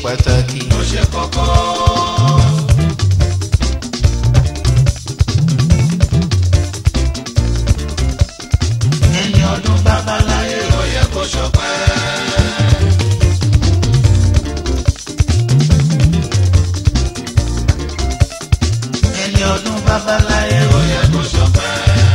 pàtàkì. ó ṣe kókó. ẹni ọdún babaláyé ó yẹ kó ṣọpẹ́. ẹni ọdún babaláyé ó yẹ kó ṣọpẹ́.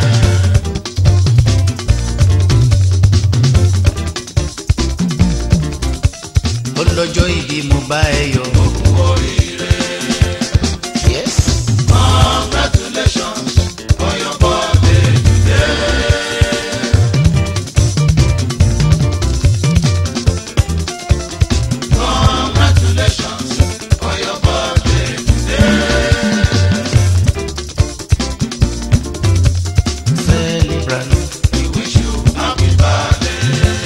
ọlọ́jọ́ ìbí mo bá ẹ yọ̀. ó kú oríire. Yes. Congratulations on your birthday today. Congratulations on your birthday today. Celebrate. We wish you happy birthday.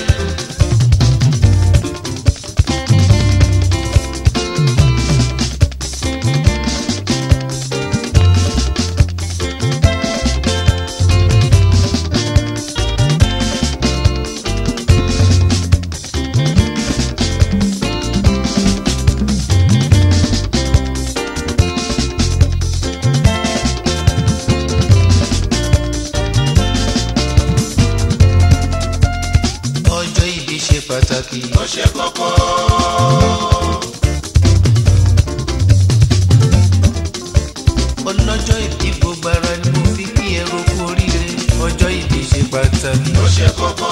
Ọjọ́ ìbí ṣe pàtàkì. Ó ṣe kókó. Ọlọ́jọ́ ìbí gbogbo ara ni mo fi kí ẹ roku oríire. Ọjọ́ ìbí ṣe pàtàkì. Ó ṣe kókó.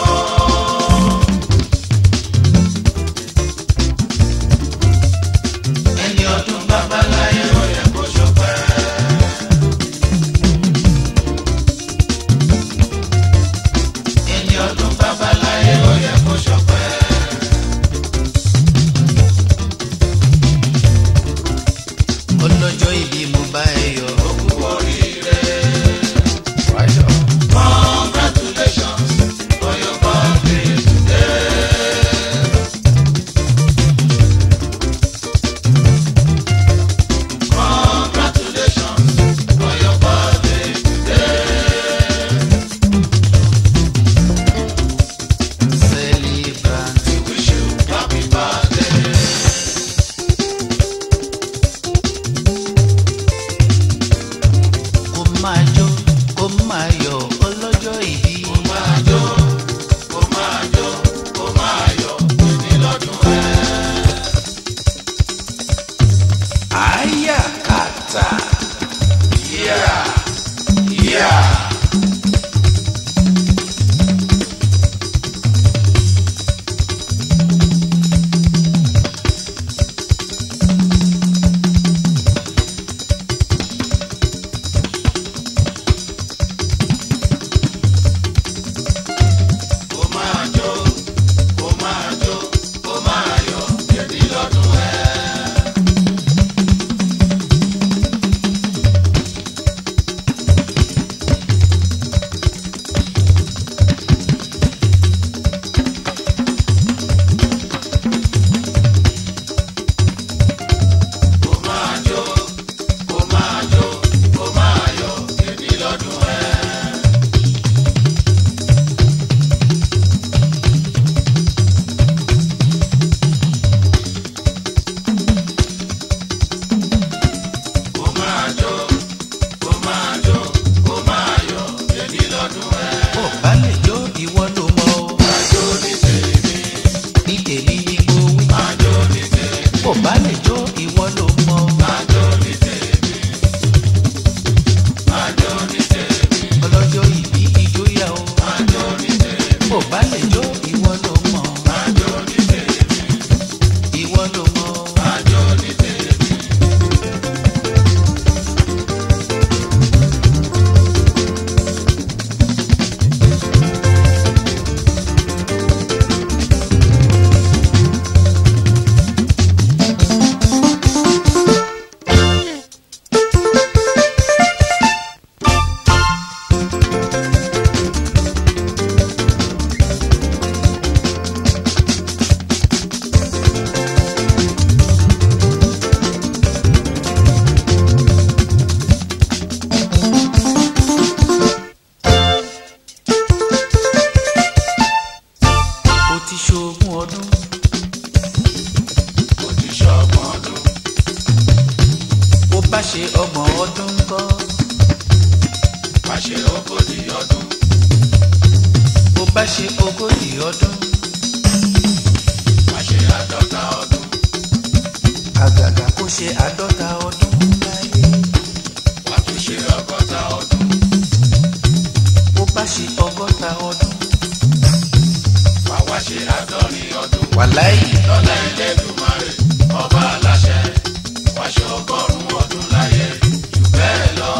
ẹni ọdún babaláyé ó yẹ kó ṣọpẹ́. ẹni ọdún babaláyé ó yẹ kó ṣọpẹ́. Ọlọ́jọ́ ìbí mo bá ẹ yọ̀. ó kú oríire. Congratulations on your birthday today. Congratulations on your birthday today. Celebrate. We wish you happy birthday. Kó máa jó, kó máa yọ̀. Ọlọ́jọ́ ìbí. Kó máa jó, kó máa jó, kó máa yọ̀ ní lọ́dún ẹ̀. Àyà kàtà. Yeah, yeah. Kó máa jó, kó máa jó, kó máa yọ̀ ní lọ́dún ẹ̀. Kó máa jó, kó máa jó, kó máa yọ̀ ní lọ́dún ẹ̀. Kó máa jó, kó máa jó, kó máa yọ̀ ní lọ́dún ẹ̀. Bó bá lè jó ìwọ ló mọ̀ o. Máa jó ní tèmi, Ní tèmi ni mo wí. máa jó ní tèmi, Bó bá lè jó ìwọ ló mọ̀ o. máa jó ní tèmi, máa jó ní tèmi, Ọlọ́jọ́ ìbí ìjóyà o. máa jó ní tèmi, Bó bá lè jó ìwọ ló mọ̀. máa jó ní tèmi, Ìwọ ló mọ̀. máa jó ní tèmi. Ó ti ṣogún ọdún. Ó ti ṣọ̀gbọ́n ogójì ọdún. Wá ṣe 50 ọdún. Àgàgà kó ṣe 50 ọdún láyé. Wá tún ṣe 60 ọdún. Bó bá ṣe 60 ọdún. Wá ṣe 70 ọdún. Wàláyé. Lọ́lá Elédùmarè, ọba aláṣẹ. Wá ṣe 100 ọdún láyé. Jù bẹ́ẹ̀ lọ.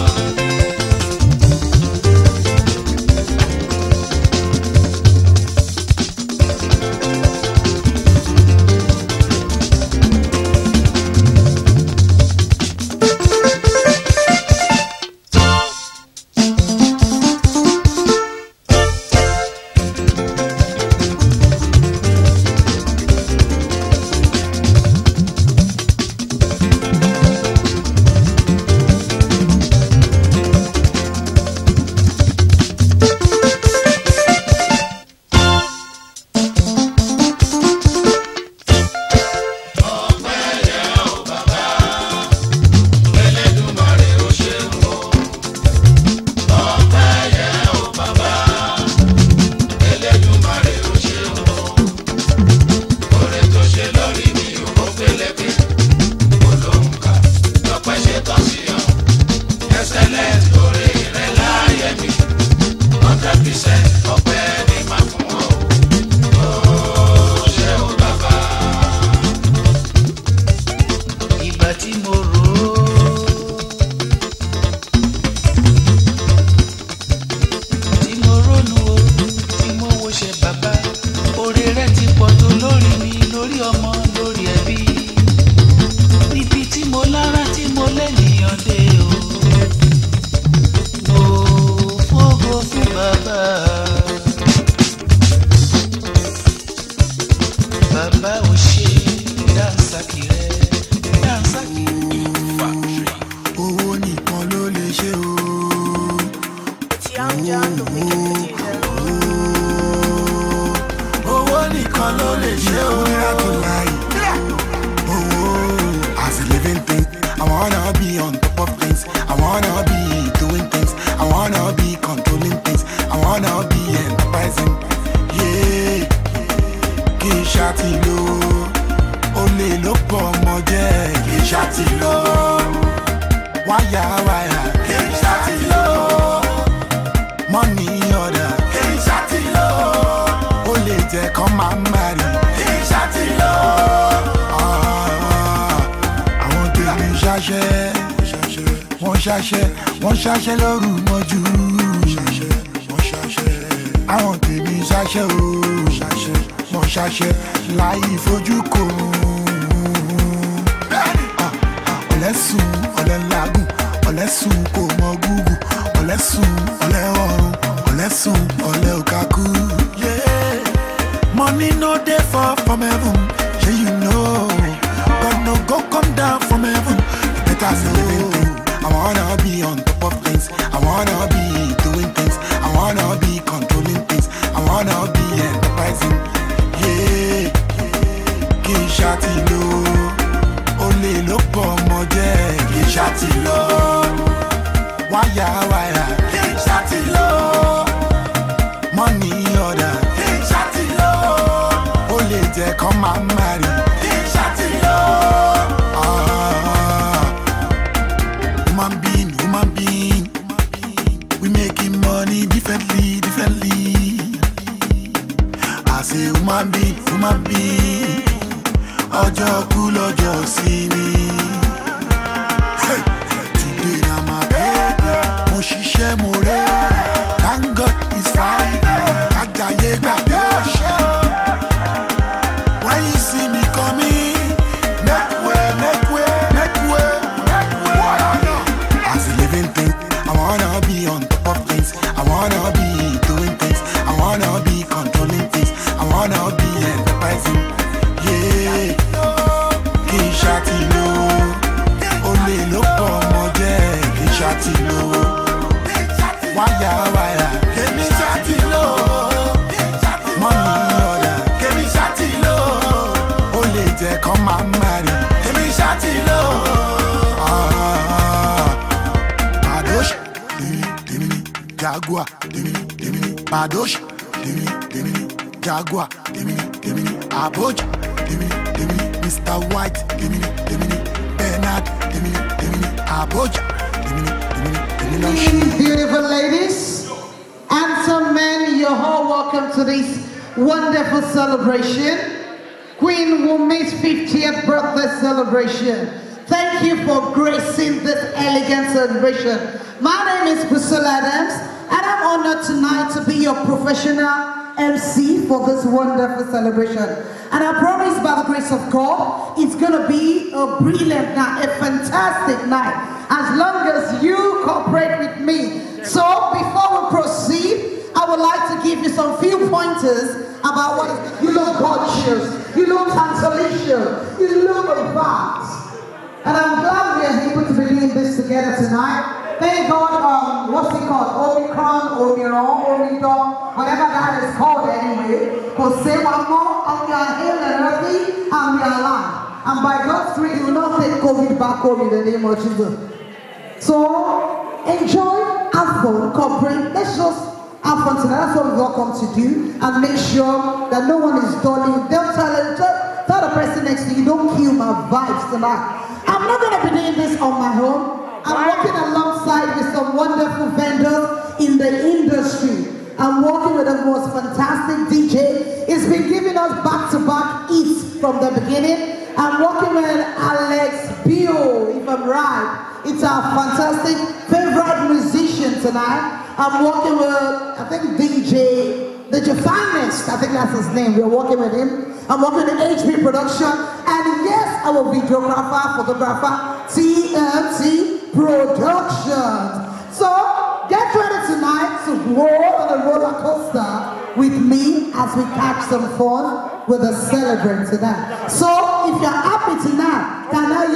Wọ́n ṣaṣẹ́ lóru mọ́jú. Àwọn tèmi ṣaṣẹ́ o. Wọ́n ṣaṣẹ́ láì fojú kò. Ọ̀lẹ́sùn ọ̀lẹ́ làágùn, ọ̀lẹ́sùn kò mọ gúgù, ọ̀lẹ́sùn ọ̀lẹ́ ọ̀run, ọ̀lẹ́sùn ọ̀lẹ́ òkàkú. Money no dey fall from heaven, shey you know. God no go come down from heaven, you better say living thing. I wanna be on top of things. I wanna be doing things. I wanna be controlling things. I wanna be enterprising. Yeah, kì í ṣàtì lò. Olè ló pọ̀ mọ́ jẹ́. Kì í ṣàtì lò. Wáyà wáyà. Kì í ṣàtì lò. Money order. Kì í ṣàtì lò. Olè jẹ́ kọ́ máa marry. Kì í ṣàtì lò. Human being, we making money differently. I say human being, ọjọ́ kú lọ́jọ́ sí ni. Today na my baby, mo ṣiṣẹ́ mo rẹ̀, thank God it's Friday, kájàyé gbàgbé ọ̀ṣẹ́. When you see me coming, make way. As a living thing, I wanna be on top of things. I wanna be doing things. I wanna be controlling things. I wanna be enterprising. Yeah, kì í ṣàtì lò. Olè ló pọ̀ mọ́ jẹ́. Kì í ṣàtì lò. Wáyà kì í ṣàtì lò. Money order kì í ṣàtì lò. Olè jẹ́ kọ́ máa marry. Kì í ṣàtì lò. Jaguar, Badosh, Jaguar, give me, Abuja, give me, Mr. White, give me, Bernard, give me, Abuja, give me, beautiful ladies, handsome men, you're all welcome to this wonderful celebration. Queen Wumi's 50th birthday celebration. Thank you for gracing this elegant celebration. My name is Priscilla Adams, and I'm honored tonight to be your professional MC for this wonderful celebration. And I promise by the grace of God, it's going to be a brilliant night, a fantastic night, as long as you cooperate with me. So before we proceed, I would like to give you some few pointers about what is, you look gorgeous, you look tantalicious, you look advanced. And I'm glad we are able to be doing this together tonight. Thank God, what's it called? Omicron, Omidon, whatever that is called anyway. Because say one more, and we are healed and healthy, and we are alive. And by God's grace, you will not take COVID back home in the name of Jesus. So, enjoy, have fun, cooperate. Let's just have fun tonight. That's what we've all come to do. And make sure that no one is dulling. Don't tell the person next to you, don't kill my vibes tonight. I'm not going to be doing this on my own. I'm working alongside with some wonderful vendors in the industry. I'm working with the most fantastic DJ. He's been giving us back-to-back hits from the beginning. I'm working with Alex Bio, if I'm right. It's our fantastic favorite musician tonight. I'm working with, I think, DJ Finest. I think that's his name. We're working with him. I'm working with HP Production. And yes, our videographer, photographer, TMT Productions. So, get ready tonight to roll on a roller coaster with me as we catch some fun with a celebrant tonight. So, if you're happy tonight, can I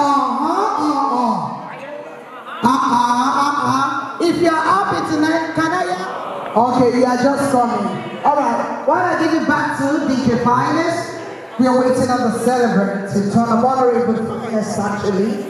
hear If you're happy tonight, can I hear? Okay, you are just coming. Alright, while I give it back to DJ Finest, we are waiting on the celebrant to turn up honorable Finest actually.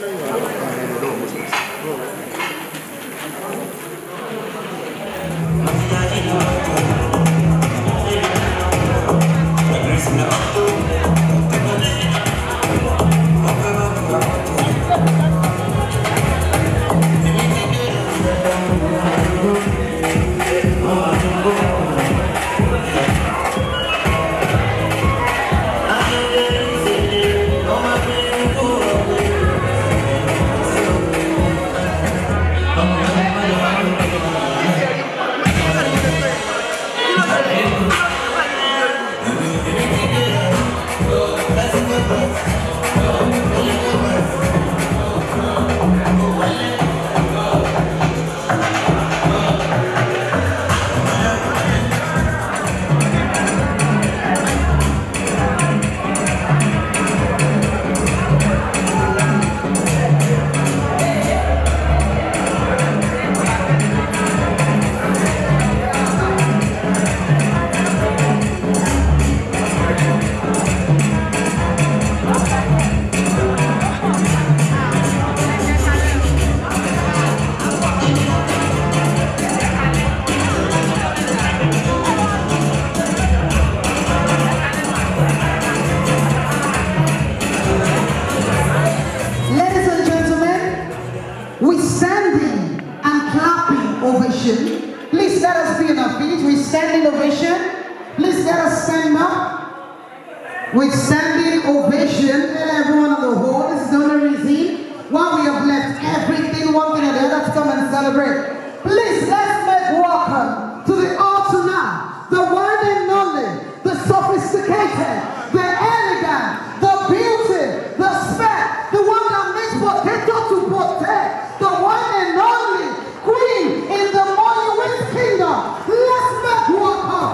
Please let us be on our feet. We standing ovation. Please let us stand up. With standing ovation. Let everyone on the hall. This is the only reason why we have left everything, one thing or the other, to come and celebrate. Please let's make welcome to the altar now. The one and only, the sophisticated, the elegant, the beauty, the spec, the one that makes potato to potato, the one and only queen in the Mollywood kingdom. Let's make welcome.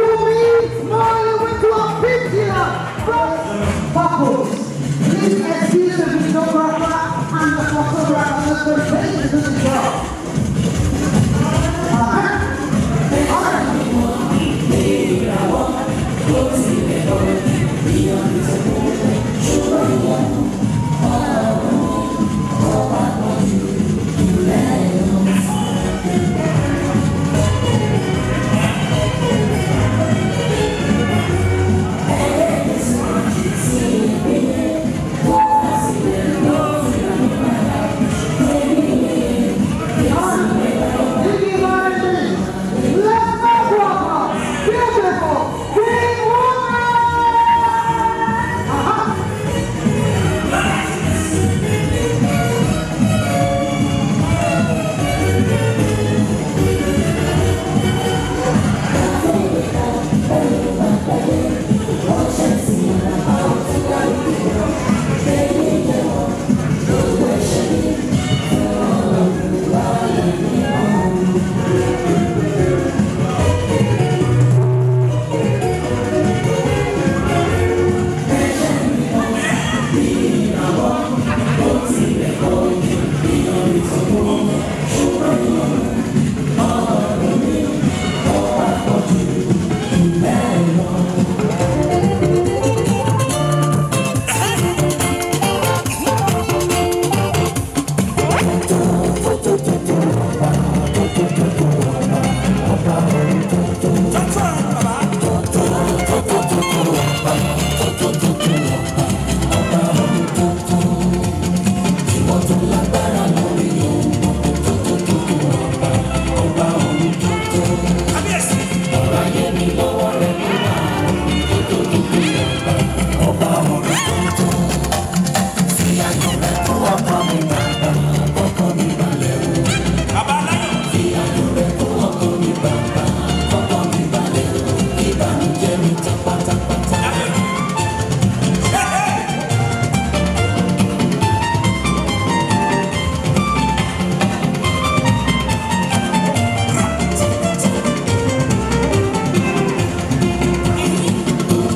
Wumi Mollywood to a picture from Purpose. Please excuse the videographer and the photographer for taking to the job.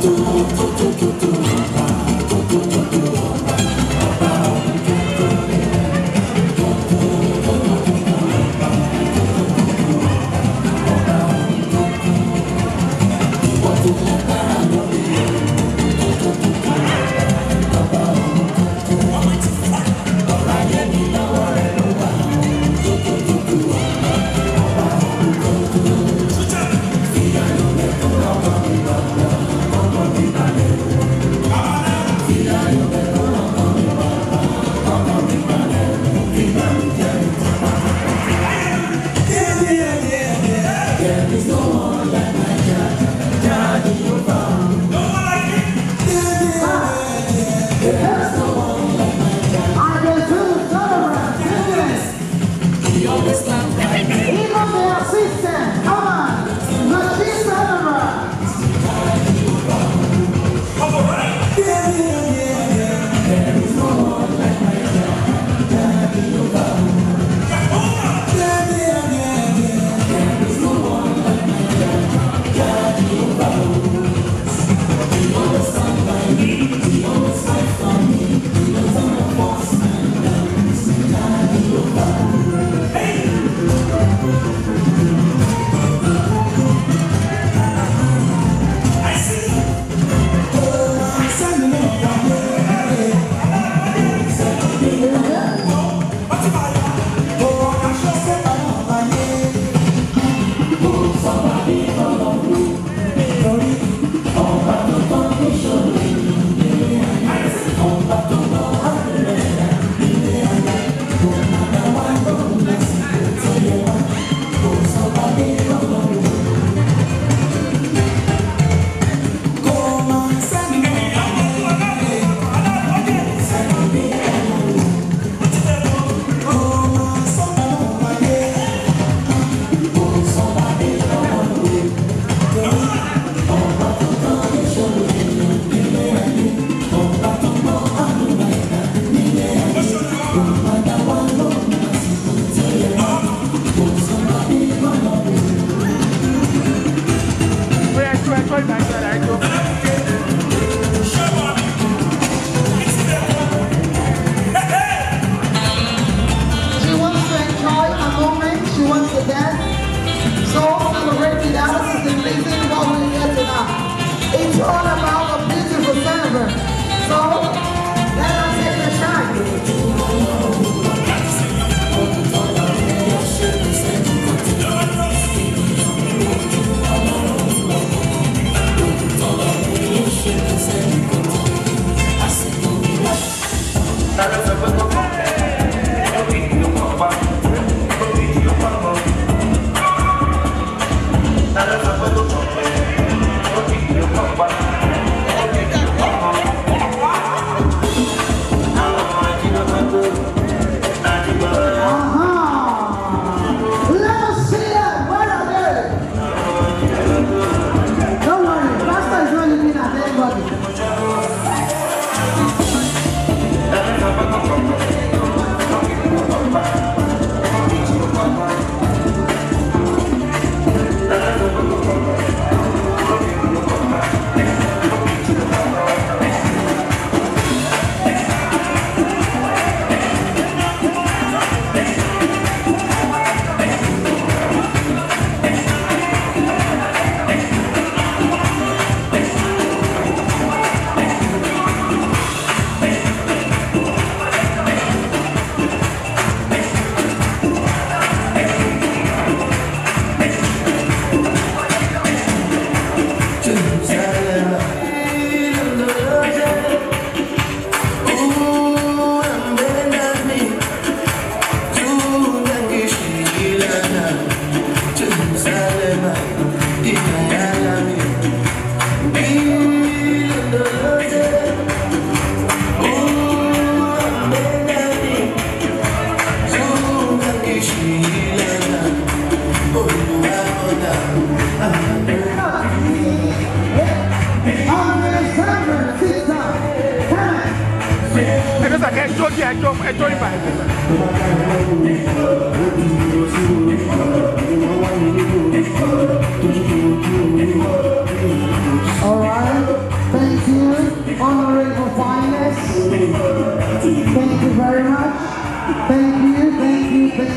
All right.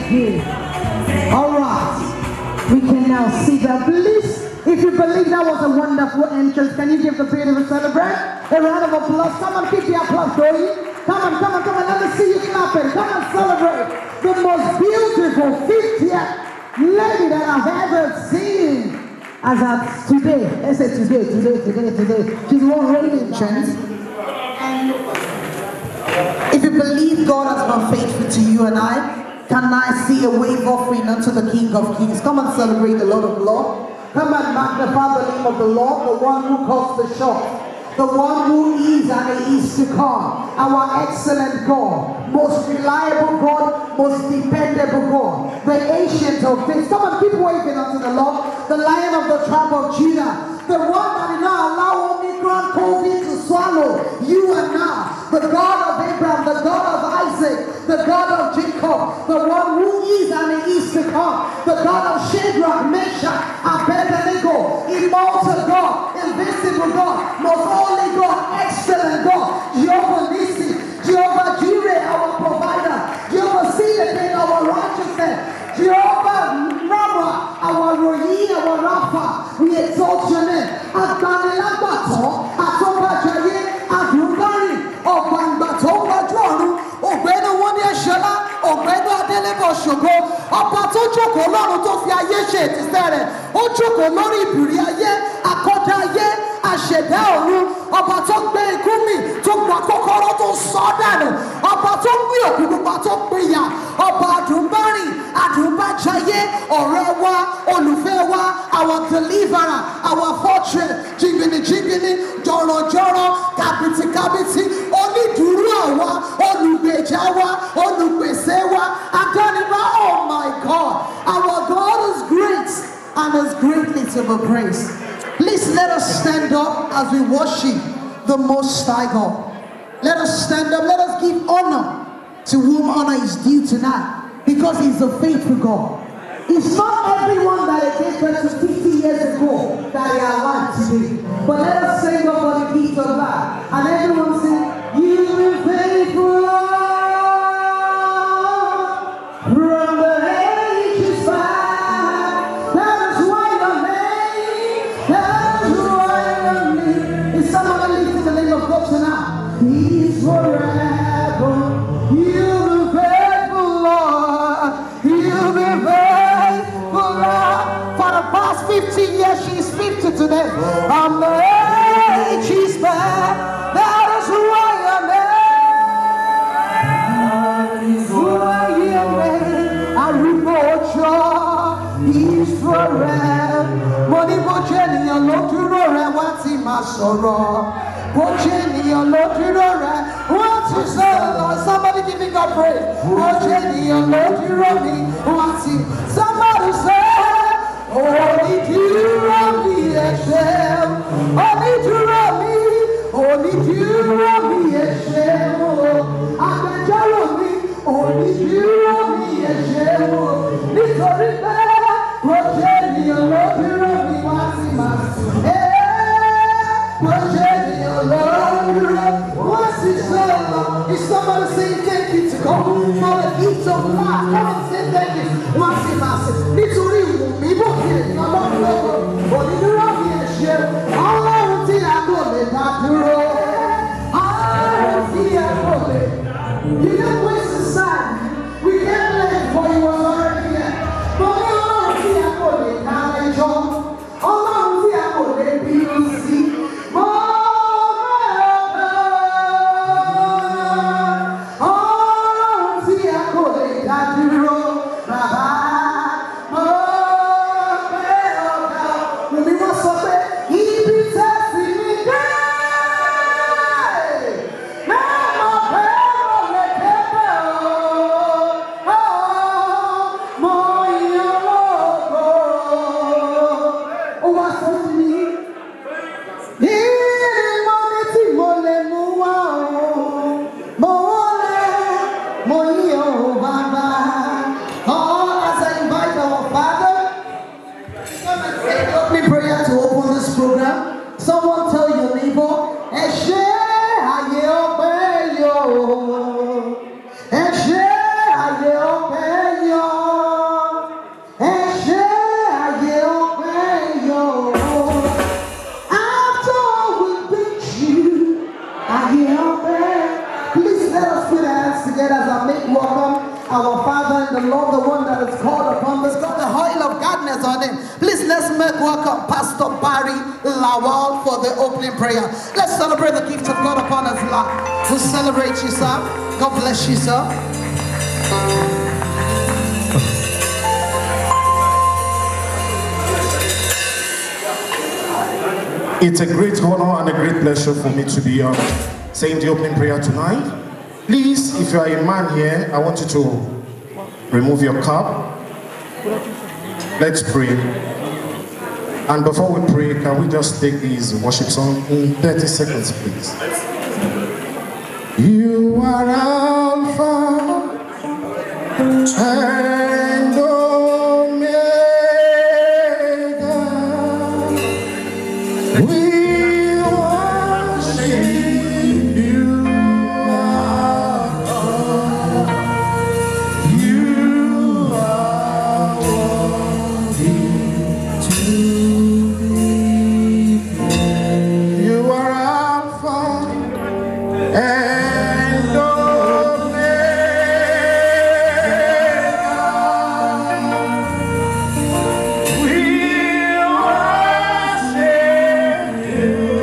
good. All right. We can now see that. Please, if you believe that was a wonderful entrance, can you give the beautiful celebrant a round of applause? Come on, keep the applause going. Come on, come on, come on. Let me see you clapping. Come on, celebrate the most beautiful 50th lady that I've ever seen. As of today, let's say today. She's one radiant chance. And if you believe God has been faithful to you and I, can I see a wave offering unto the King of Kings? Come and celebrate the Lord of Lords. Come and magnify the name of the Lord, the one who calls the shots, the one who is and is to come, our excellent God, most reliable God, most dependable God, the ancient of days. Come on, keep waving unto the Lord, the Lion of the tribe of Judah, the one that did not allow Omicron COVID to swallow you and I, the God of Abraham, the God of Isaac, the God of Jacob, the one who is and is to come, the God of Shadrach, Meshach, Abednego, immortal God, invisible God, most holy God, excellent God, Jehovah Nissi, Jehovah Jireh, our provider, Jehovah Siddiq, our righteousness, Jehovah Rabbah, our Rohi, our Rapha. We exalt your name. Agbanilagbàtọ́, Atọ́bàjayé, Adúgbàrì, Ọ̀gbàǹgbàtọ́gbàjọ́rùn, Ògbẹ́ni Wọ́n ní Ẹ̀ṣọ́lá, Ògbẹ́ni Adélébọ̀ Ṣògo, ọba tó jókòó lọ́run tó fi ayé ṣe ìtìsẹ́ rẹ̀, ó jókòó lórí ìbìrí ayé, akọ́dá ayé, àṣẹ̀dá ọ̀run, ọba tó gbé ikú mì, tó gba kọ́kọ́rọ́ tó sọ dànù, ọba tó gbé òkú pupa tó pìyà, ọba àdùnbárìn, àdùnbájayé, ọ̀rẹ́ wa, olùfẹ́ wa, our deliverer, our fortress, jìgbìnì, jọ̀rọ̀jọ̀rọ̀, kàbìtìkàbìtì, onídùúró àwa, olùgbèjà wa, olùpèsè wa, àdánimá, oh my God, our God is great and is greatly to be praised. Please let us stand up as we worship the Most High God. Let us stand up. Let us give honor to whom honor is due tonight, because He's a faithful God. It's not everyone that gave birth to 50 years ago that they are alive today. But let us sing up for the gift of life. And everyone sing, you've been faithful, Lord, from the ages past. That is why your name, that is why your name. Is somebody lifting the name of God tonight? He is forever. You've been faithful, Lord. You've been faithful, Lord. For the past 50 years, she's 50 today. I'm the age is back. That is who I am. That is who I am. I report you. He's forever. Money Bojenian, no to know what's in my sorrow. Bojenian, no to know what's in sorrow. Somebody giving God praise. Bojenian, no to know me. What's in somebody say. Only you love me, Hashem. Only you love me. Only you love me, Hashem. I'm a me. Only you love me, Hashem. Nítorí pé Bojenian ló dúró mi wá sí màá. Bojenian ló dúró wá sí sọ́ọ̀lọ́. Is somebody saying thank you to God for the gift of life? Come on, say thank you. Wá sí màá sí. Nítorí mi bò kí ènìyàn lọ́wọ́ lọ́wọ́. Onídúró mi ẹ̀ ṣe. Ọlọ́run tí a kò lè dá dúró. Ọlọ́run tí a kò lè. You don't waste the time. We can't let for you already here. But Ọlọ́run tí a kò lè dá ẹjọ́. Ọlọ́run tí a kò lè bínú sí. Ọlọ́run tí a kò lè dá dúró. Bàbá. Someone tell your neighbor, Eshe aye ope yo, Eshe aye ope yo. Lord, the one that is called upon. There's got the oil of gladness on him. Please, let's make welcome Pastor Barry Lawal for the opening prayer. Let's celebrate the gift of God upon his life. We celebrate you, sir. God bless you, sir. It's a great honor and a great pleasure for me to be saying the opening prayer tonight. Please, if you are a man here, I want you to remove your cap. Let's pray. And before we pray, can we just take these worship song in 30 seconds, please? You are Alpha and Omega. We worship you. You are worthy to be praised. You are Alpha and Omega. We worship you.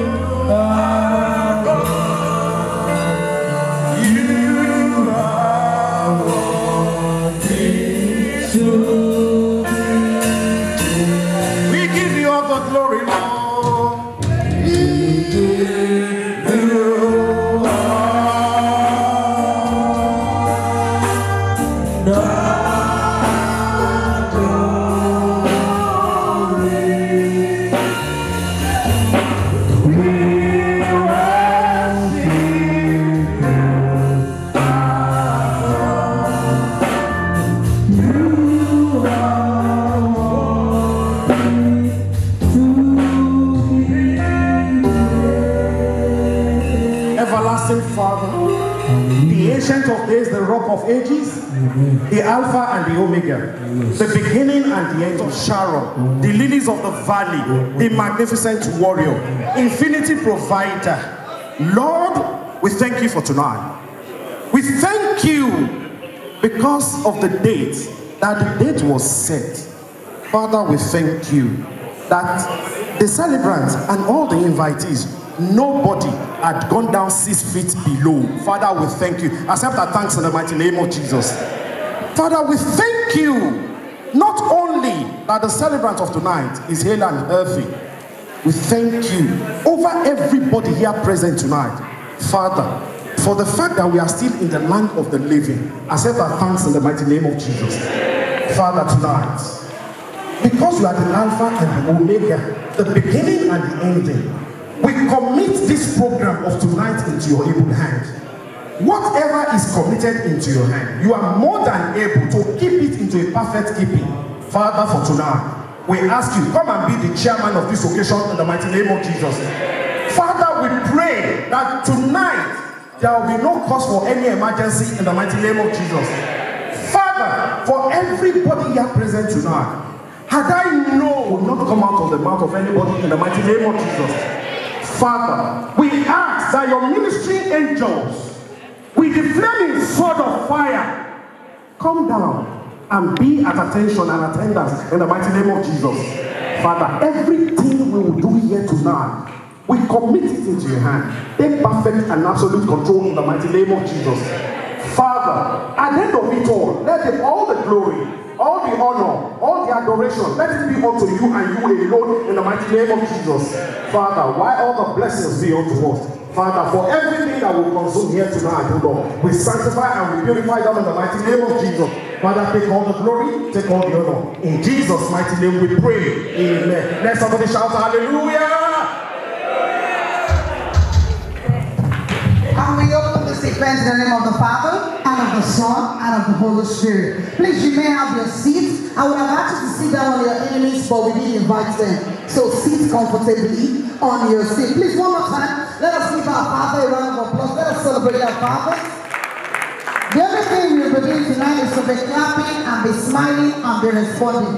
You are worthy to be praised. We give you all the glory, Lord. We give you Everlasting Father, the Ancient of Days, the Rock of Ages, the Alpha and the Omega, the beginning and the end of Sharon, the lilies of the valley, the magnificent warrior, infinity provider. Lord, we thank you for tonight. We thank you because of the date, that the date was set. Father, we thank you that the celebrants and all the invitees, nobody had gone down 6 feet below. Father, we thank you. Accept our thanks in the mighty name of Jesus. Father, we thank you not only that the celebrant of tonight is hale and healthy, we thank you over everybody here present tonight, Father, for the fact that we are still in the land of the living. Accept our thanks in the mighty name of Jesus. Father, tonight, because you are the Alpha and the Omega, the beginning and the ending, we commit this program of tonight into your able hand. Whatever is committed into your hand, you are more than able to keep it into a perfect keeping. Father, for tonight, we ask you, come and be the chairman of this occasion in the mighty name of Jesus. Father, we pray that tonight there will be no cause for any emergency in the mighty name of Jesus. Father, for everybody here present tonight, had I known would not come out of the mouth of anybody in the mighty name of Jesus. Father, we ask that your ministry angels, with the flaming sword of fire, come down and be at attention and attendance in the mighty name of Jesus. Father, everything we will do here tonight, we commit it into your hand. Take perfect and absolute control in the mighty name of Jesus. Father, at the end of it all, let all the glory, all the honor, all the adoration, let it be unto you and you alone in the mighty name of Jesus. Father, why all the blessings be unto us? Father, for everything that will consume here tonight, O Lord, we sanctify and we purify them in the mighty name of Jesus. Father, take all the glory, take all the honor. In Jesus' mighty name we pray. Amen. Let somebody shout hallelujah. And we open this event in the name of the Father, and of the Son, and of the Holy Spirit. Please, you may have your seats. I would have asked you to sit down on your enemies, but we didn't invite them. So sit comfortably on your seat. Please, one more time, let us give our Father a round of applause. Let us celebrate our Father. The only thing we'll be doing tonight is to be clapping and be smiling and be responding.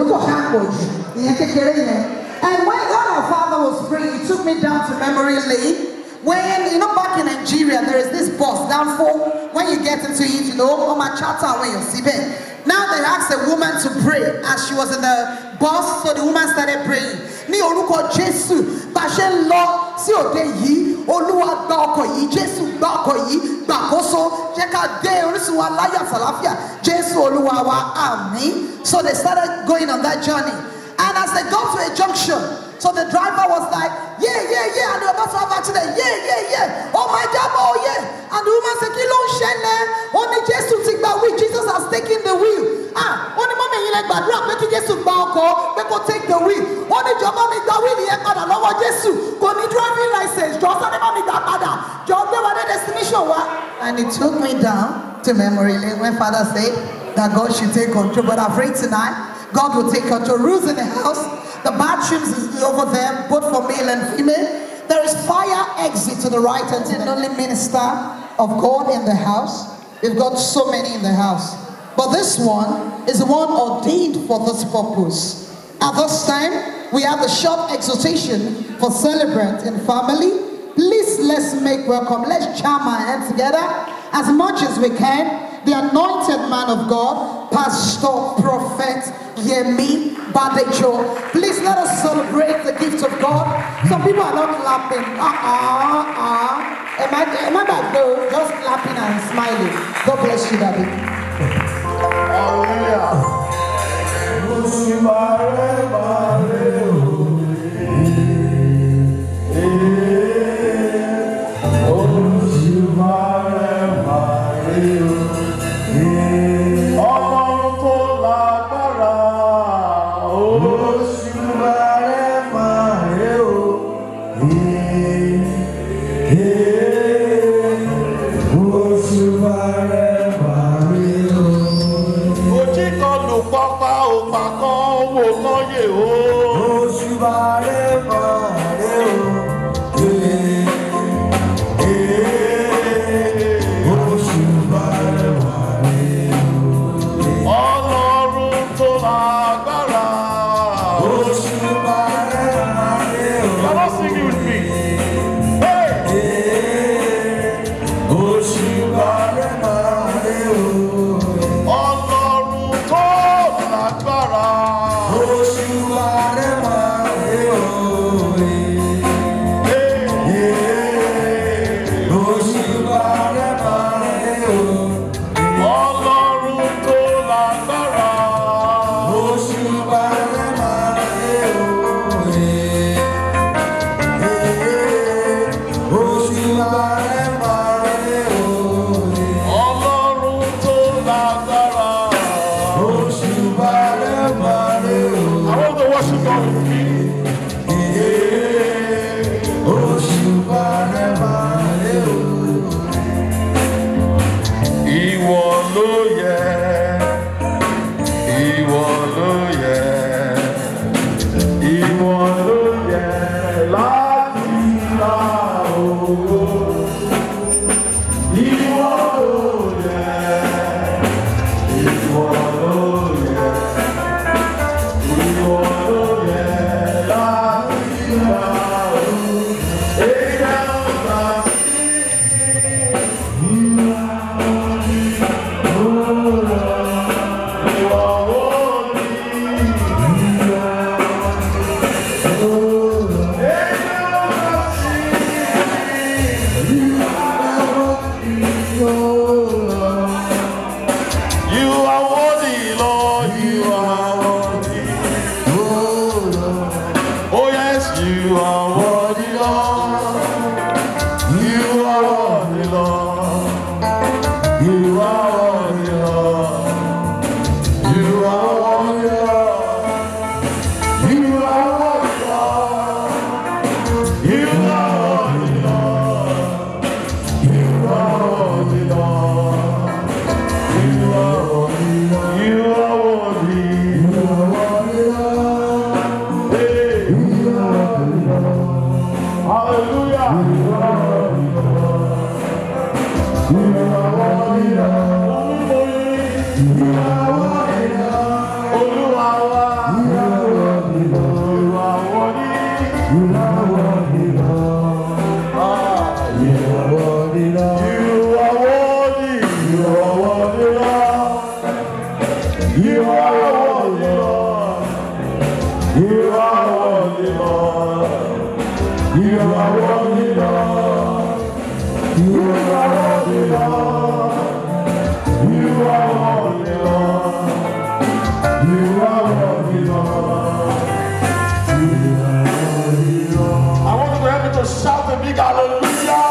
And when God our Father was praying, He took me down to memory lane. When, you know, back in Nigeria, there is this bus down for, when you get into it, you know, on my charter when you're sleeping. Now they asked a woman to pray as she was in the bus, so the woman started praying. Ní orúkọ Jésù, bá ṣe ń lọ sí òde yìí, Olúwa gba ọkọ̀ yìí, Jésù gba ọkọ̀ yìí, gbàkóso, jẹ́ ká dé orísun wa láyọ̀ àtàlàáfíà, Jésù Olúwa wa, àmín. So they started going on that journey. And as they got to a junction, so the driver was like, yeah, and they were about to have accident, yeah. Oh my God, oh yeah. And the woman said, kí ló ń ṣẹlẹ̀? Only Jesus ti gba wheel, Jesus has taken the wheel. Only mommy yìí lè gbàdúrà pé kí Jésù gba ọkọ̀, pé kó take the wheel. Only jọ̀ọ́ bá mi gba wheel yẹn padà lọ́wọ́ Jésù. Kò ní driving license, jọ̀ọ́ sáré bá mi gbà padà. Jọ̀ọ́ gbé wa dé destination wa. And it took me down to memory lane when Father said that God should take control. But I'm afraid tonight, God will take control. Rules in the house. The bathrooms is over there, both for male and female. There is fire exit to the right and the only minister of God in the house. We've got so many in the house. But this one is the one ordained for this purpose. At this time, we have the short exhortation for celebrant and family. Please, let's make welcome. Let's jam our hands together as much as we can. The anointed man of God, Pastor, Prophet, Yemi Badejo. Please let us celebrate the gift of God. Some people are not clapping. Am I back though? Just clapping and smiling. God bless you, Daddy. Hallelujah. You are worthy, Lord. You are worthy, Lord. You are worthy, Lord. You are worthy, Lord. You are worthy, Lord. I want you to help me to shout a big hallelujah.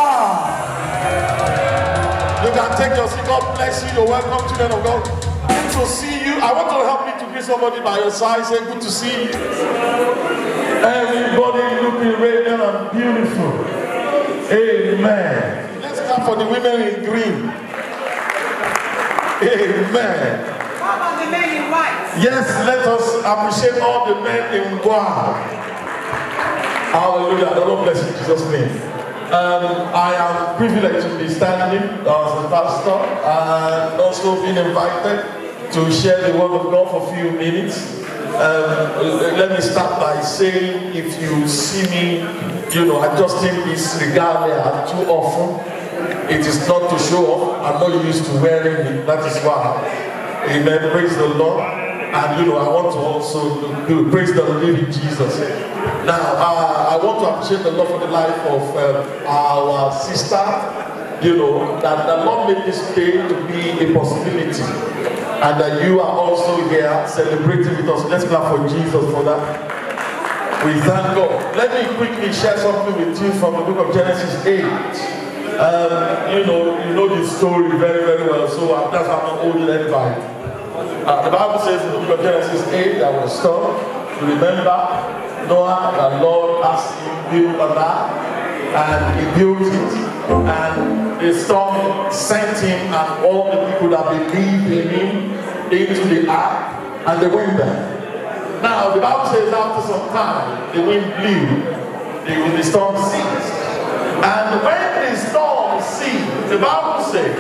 You can take your seat. God bless you. You're welcome, children of God. Good to see you. I want to help you to greet somebody by your side. Say, good to see you. Everybody looking radiant and beautiful. Amen. Let's clap for the women in green. Amen. How about the men in white? Yes, let us appreciate all the men in white. Hallelujah. The Lord bless you in Jesus' name. I am privileged to be standing as a pastor and also being invited to share the word of God for a few minutes. Let me start by saying, if you see me, adjusting this regalia too often, it is not to show off. I'm not used to wearing it. That is why. Amen. Praise the Lord. And I want to also do praise the living Jesus. Now, I want to appreciate the Lord for the life of our sister. That the Lord made this day to be a possibility. And that you are also here celebrating with us. Let's clap for Jesus for that. We thank God. Let me quickly share something with you from the book of Genesis 8. You know the story very, very well. So that's why I'm not holding anybody. The Bible says in the book of Genesis 8 that was storm. You remember Noah, the Lord asked him to build an ark, and he built it. And the storm sent him and all the people that believed in him into the ark, and they went there. Now the Bible says after some time the wind blew, the storm ceased. And when the storm ceased, the Bible says,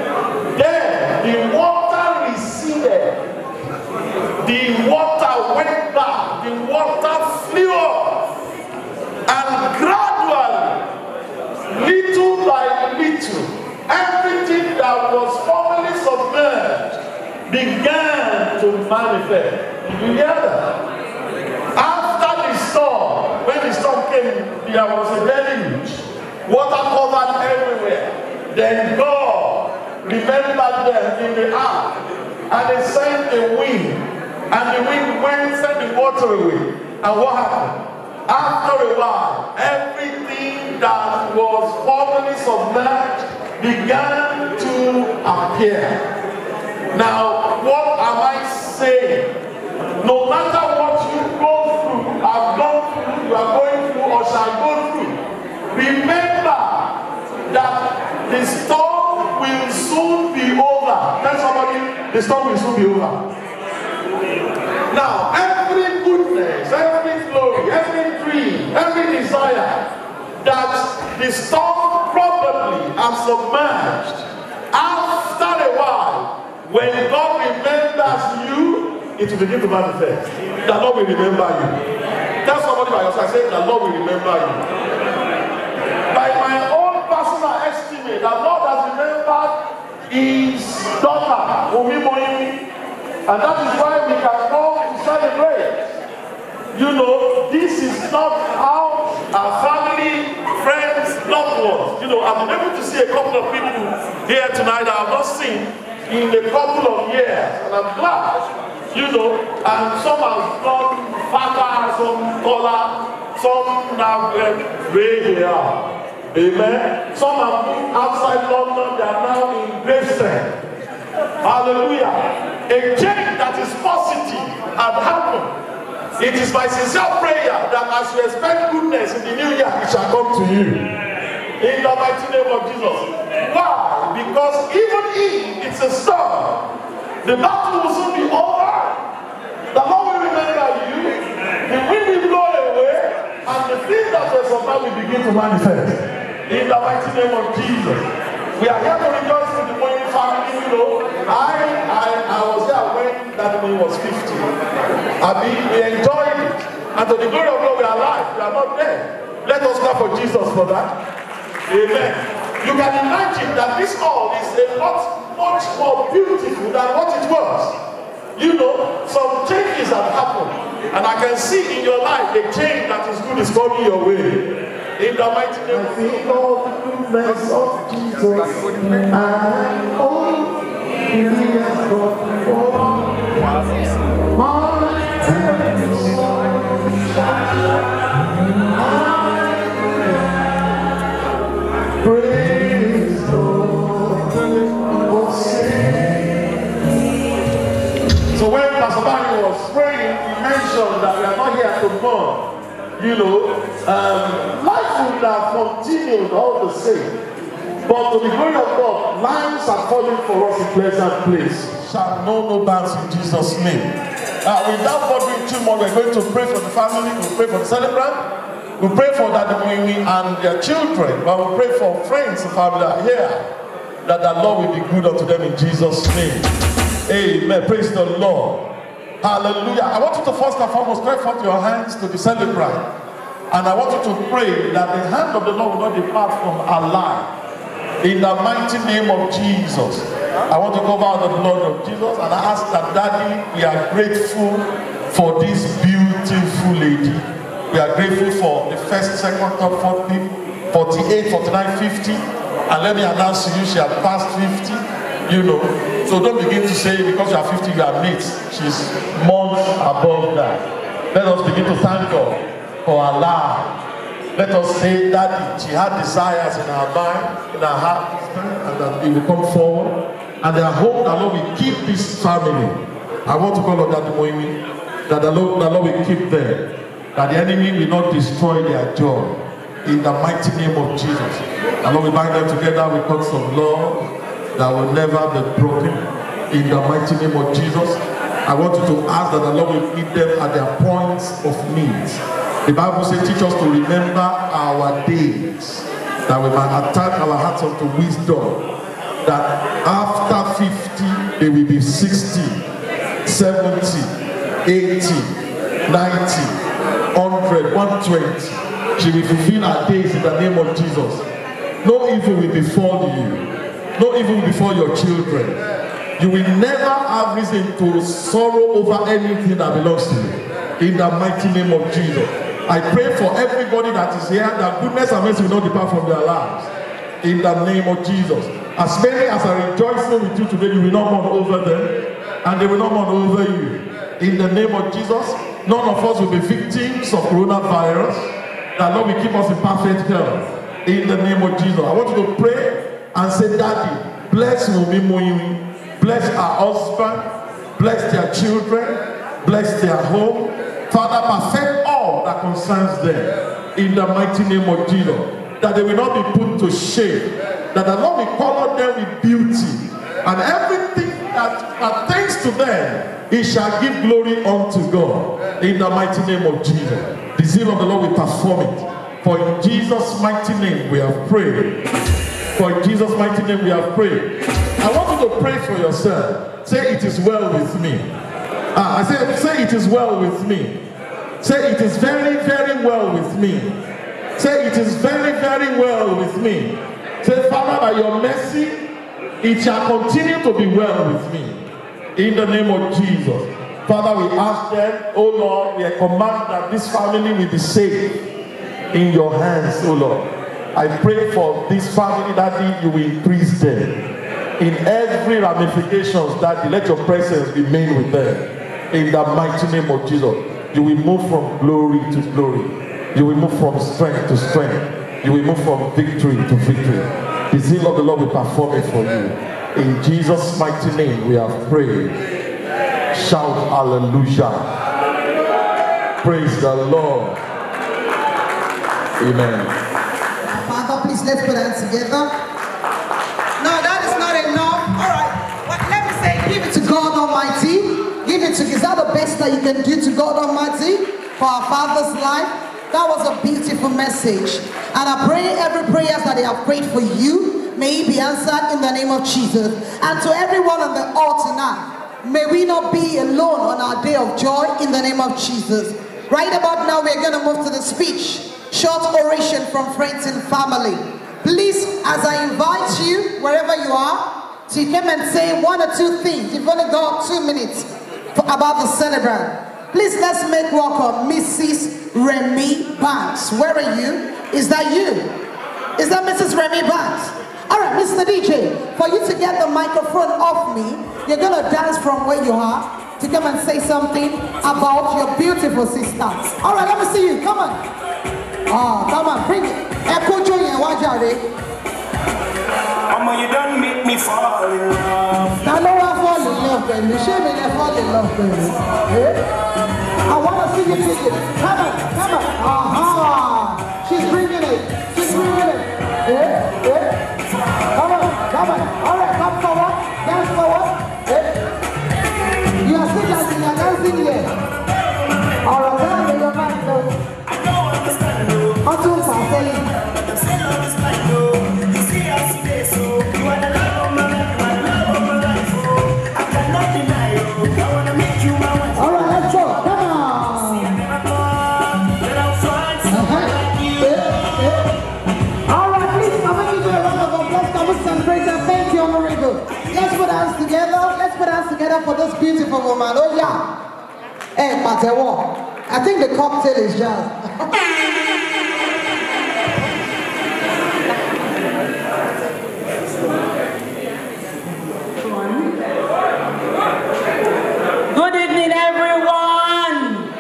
then the water receded, the water went back, the water flew up, and gradually, little by little, everything that was formerly submerged began to manifest. Did you hear that? After the storm, when the storm came, there was a deluge. Water covered everywhere. Then God remembered them in the ark, and they sent a wind, and the wind went and sent the water away. And what happened? After a while, everything that was formerly submerged began to appear. Now, what am I saying? No matter what you go through, have gone through, you are going through, or shall go through, remember that the storm will soon be over. Tell somebody, the storm will soon be over. Now, every goodness, every glory, every dream, every desire that the storm probably has submerged, after a while, when God remembers you, it will begin to manifest. The Lord will remember you. Tell somebody by your side, say, the Lord will remember you. By my own personal estimate, the Lord has remembered his daughter, Omimoyimi, and that is why we can come to celebrate. This is not how our family, friends, loved ones. I've been able to see a couple of people here tonight that I have not seen in a couple of years, and I'm glad. And some have gone fatter, some taller, some have gray hair. Amen. Some have moved outside London, they are now in Gravesend. Hallelujah. A change that is positive had happened. It is my sincere prayer that as you expect goodness in the new year, it shall come to you. In the mighty name of Jesus. Why? Because even if it's a storm, the battle will soon be over. The Lord will remember you. The wind will blow away, and the things that were sometimes will begin to manifest. In the mighty name of Jesus. We are here to rejoice with the morning family. I was there when that man was 50. We enjoyed it. And to the glory of God, we are alive. We are not dead. Let us clap for Jesus for that. Amen. You can imagine that this hall is a lot much more beautiful than what it was. Some changes have happened. And I can see in your life a change that is good is coming your way. In the mighty name of Jesus. All the goodness of Jesus. And all He has done for my praise the Lord. So when Pastor Barry was praying, he mentioned that we are not here to mourn. You know, life would have continued all the same. But to the glory of God, lines are falling for us in pleasant place. Shall know no bounds in Jesus' name. Without bothering too much, we're going to pray for the family, we'll pray for the celebrant, we'll pray for Daddy Moimi and their children, but we'll pray for friends and family that are here, that the Lord will be good unto them in Jesus' name. Amen. Praise the Lord. Hallelujah. I want you to first and foremost stretch forth your hands to the celebrant. And I want you to pray that the hand of the Lord will not depart from our life. In the mighty name of Jesus. I want to cover out the blood of Jesus and I ask that Daddy, we are grateful for this beautiful lady. We are grateful for the first, second, third, fourth, fifth, 48, 49, 50. And let me announce to you, she has passed 50. You know. So don't begin to say because you are 50, you are late. She's months above that. Let us begin to thank God for her life. Let us say that she had desires in her mind, in her heart, and that it will come forward. And I hope that Lord will keep this family. I want to call on Daddy Moimi, that the Lord will keep them. That the enemy will not destroy their joy. In the mighty name of Jesus. And Lord, we bind them together with cords of love that will never be broken. In the mighty name of Jesus. I want you to ask that the Lord will meet them at their points of needs. The Bible says, teach us to remember our days, that we might attach our hearts unto wisdom, that after 50, they will be 60, 70, 80, 90, 100, 120. She will fulfill our days in the name of Jesus. No evil will befall you. No evil will befall your children. You will never have reason to sorrow over anything that belongs to you. In the mighty name of Jesus. I pray for everybody that is here that goodness and mercy will not depart from their lives. In the name of Jesus. As many as are rejoicing with you today, you will not mourn over them. And they will not mourn over you. In the name of Jesus, none of us will be victims of coronavirus. That Lord will keep us in perfect health. In the name of Jesus. I want you to pray and say, Daddy, bless Wunmi Moimi. Bless our husband. Bless their children. Bless their home. Father, perfect all that concerns them in the mighty name of Jesus. That they will not be put to shame. That the Lord will cover them with beauty. And everything that pertains to them, it shall give glory unto God. In the mighty name of Jesus. The zeal of the Lord will perform it. For in Jesus' mighty name we have prayed. For in Jesus' mighty name we have prayed. I want you to pray for yourself. Say, it is well with me. I say it is well with me. Say, it is very, very well with me. Say, it is very, very well with me. Say, Father, by your mercy, it shall continue to be well with me. In the name of Jesus. Father, we ask them, oh Lord, we command that this family will be safe in your hands, oh Lord. I pray for this family, Daddy, you will increase them. In every ramifications, Daddy, let your presence be made with them. In the mighty name of Jesus, you will move from glory to glory. You will move from strength to strength. You will move from victory to victory. The zeal of the Lord will perform it for you. In Jesus' mighty name, we have prayed. Shout hallelujah. Praise the Lord. Amen. Father, please let's put hands together. No, that is not enough. All right. Well, let me say, give it to God Almighty. Give it to, is that the best that you can do to God Almighty for our Father's life? That was a beautiful message. And I pray every prayer that they have prayed for you, may it be answered in the name of Jesus. And to everyone on the altar now, may we not be alone on our day of joy in the name of Jesus. Right about now, we're going to move to the speech. Short oration from friends and family. Please, as I invite you, wherever you are, to come and say one or two things. You've only got 2 minutes about the celebrant. Please let's make welcome Mrs. Remy Banks. Where are you? Is that you? Is that Mrs. Remy Banks? All right, Mr. DJ, for you to get the microphone off me, you're gonna dance from where you are to come and say something about your beautiful sister. All right, let me see you. Come on. Oh, come on, bring it. Echo Joy and Wajari. Mama, you don't make me fall in love. Now, no one fall in love, baby. Show me that fall in love, baby. Yeah? I want to see you take it. Come on, come on. Aha! She's bringing it. She's bringing it. Yeah, yeah. Come on, come on. All right, come forward. Dance forward. Yeah. You are still dancing. You are dancing here. All right, tell me your mind, though. I don't understand, no. Until Saturday. You say love is blind, no. You see how she is, so you are the love of my life, my love of my life, oh. I cannot deny you. I wanna make you my wife. All right, let's go. Come on. All right, please, I'm going to give you a round of applause. Can we celebrate and thank you, Honorable. Let's put hands together. Let's put hands together for this beautiful woman. Oh, yeah. Hey, Matewo. I think the cocktail is just. Good evening, everyone.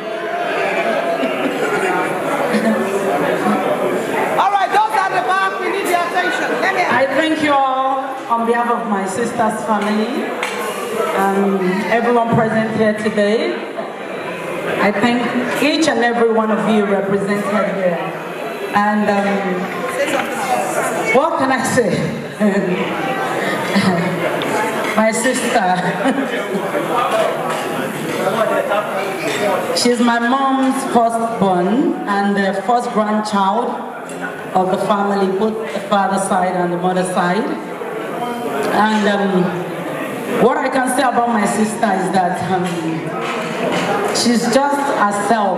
All right, those at the back, we need your attention. Let me. I thank you all on behalf of my sister's family and everyone present here today. I thank each and every one of you represented here. And what can I say? My sister. She's my mom's firstborn and the first grandchild of the family, both the father's side and the mother's side. And what I can say about my sister is that she's just herself.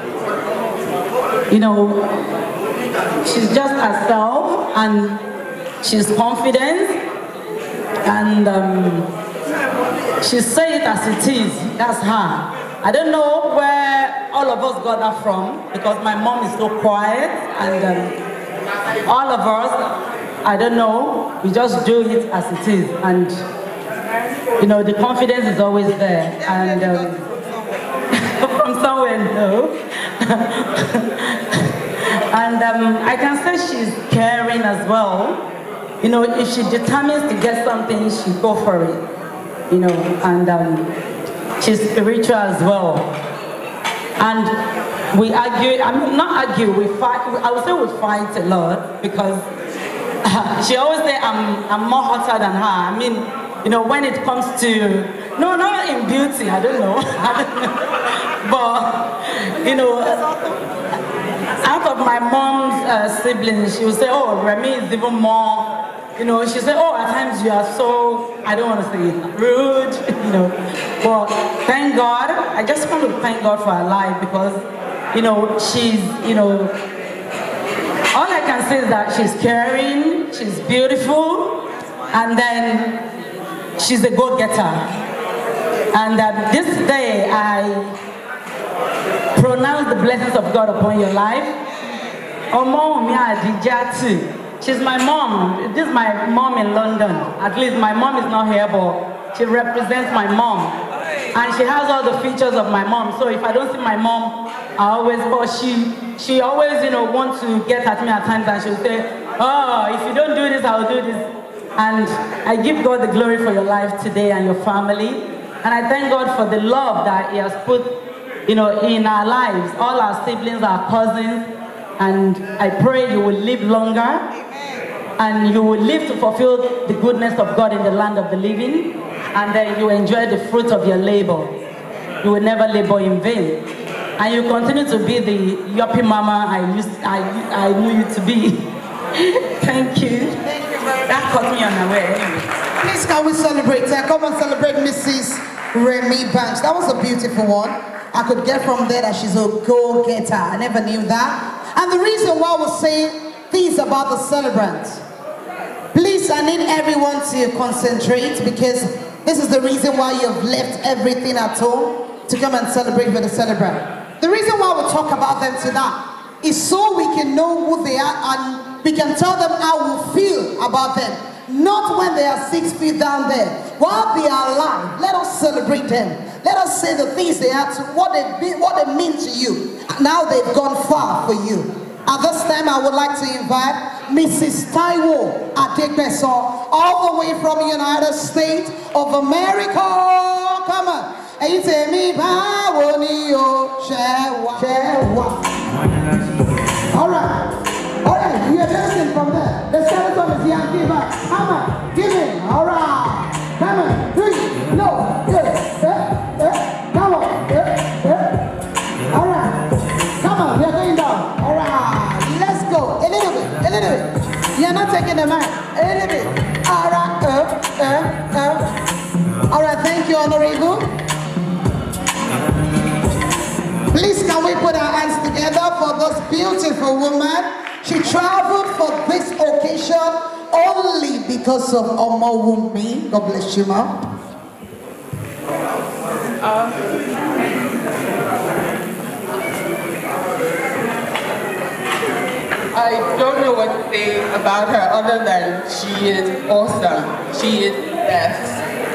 You know, she's just herself and she's confident and she say it as it is. That's her. I don't know where all of us got that from because my mom is so quiet and all of us, I don't know, we just do it as it is. And you know, the confidence is always there. And from somewhere, no. And I can say she's caring as well. You know, if she determines to get something, she go for it. You know, and she's spiritual as well. And we argue, I mean, not argue, we fight. I would say we fight a lot because she always say I'm more hotter than her. I mean, you know, when it comes to, no, not in beauty, I don't know. But, you know, out of my mom's siblings, she would say, oh, Remy is even more, you know, she said, oh, at times you are so, I don't want to say it, rude, you know. But thank God, I just want to thank God for her life because, you know, she's, you know, all I can say is that she's caring, she's beautiful, and then she's a go-getter. And this day, I pronounce the blessings of God upon your life. She's my mom. This is my mom in London. At least my mom is not here, but she represents my mom. And she has all the features of my mom. So if I don't see my mom, I always, or she always, you know, wants to get at me at times and she'll say, oh, if you don't do this, I'll do this. And I give God the glory for your life today and your family. And I thank God for the love that He has put, you know, in our lives. All our siblings, our cousins. And I pray you will live longer. And you will live to fulfill the goodness of God in the land of the living. And then you enjoy the fruit of your labor. You will never labor in vain. And you continue to be the yuppie mama I knew you to be. Thank you. Thank you very much. That caught me unaware anyway. Please can we celebrate her? Come and celebrate Mrs. Remy Banks. That was a beautiful one. I could get from there that she's a go-getter. I never knew that. And the reason why we're saying things about the celebrants. Please, I need everyone to concentrate because this is the reason why you've left everything at home to come and celebrate with the celebrant. The reason why we talk about them tonight is so we can know who they are and we can tell them how we feel about them. Not when they are 6 feet down there. While they are alive, let us celebrate them. Let us say the things they are, what they mean to you. Now they've gone far for you. At this time, I would like to invite Mrs. Taiwo Adekbeso, all the way from the United States of America. Come on. And you tell me, all right. All right, we are dancing from there. The skeleton is here. Give up. Come on. Give it. All right. Come on. 3. No. Good. Come on. All right. Come on. We are going down. All right. Let's go. A little bit. A little bit. You are not taking the mic. A little bit. All right. All right. Thank you, Honorable. Please, can we put our hands together for this beautiful woman? She traveled for this occasion only because of Omowumi. God bless you, ma'am. I don't know what to say about her other than she is awesome. She is the best.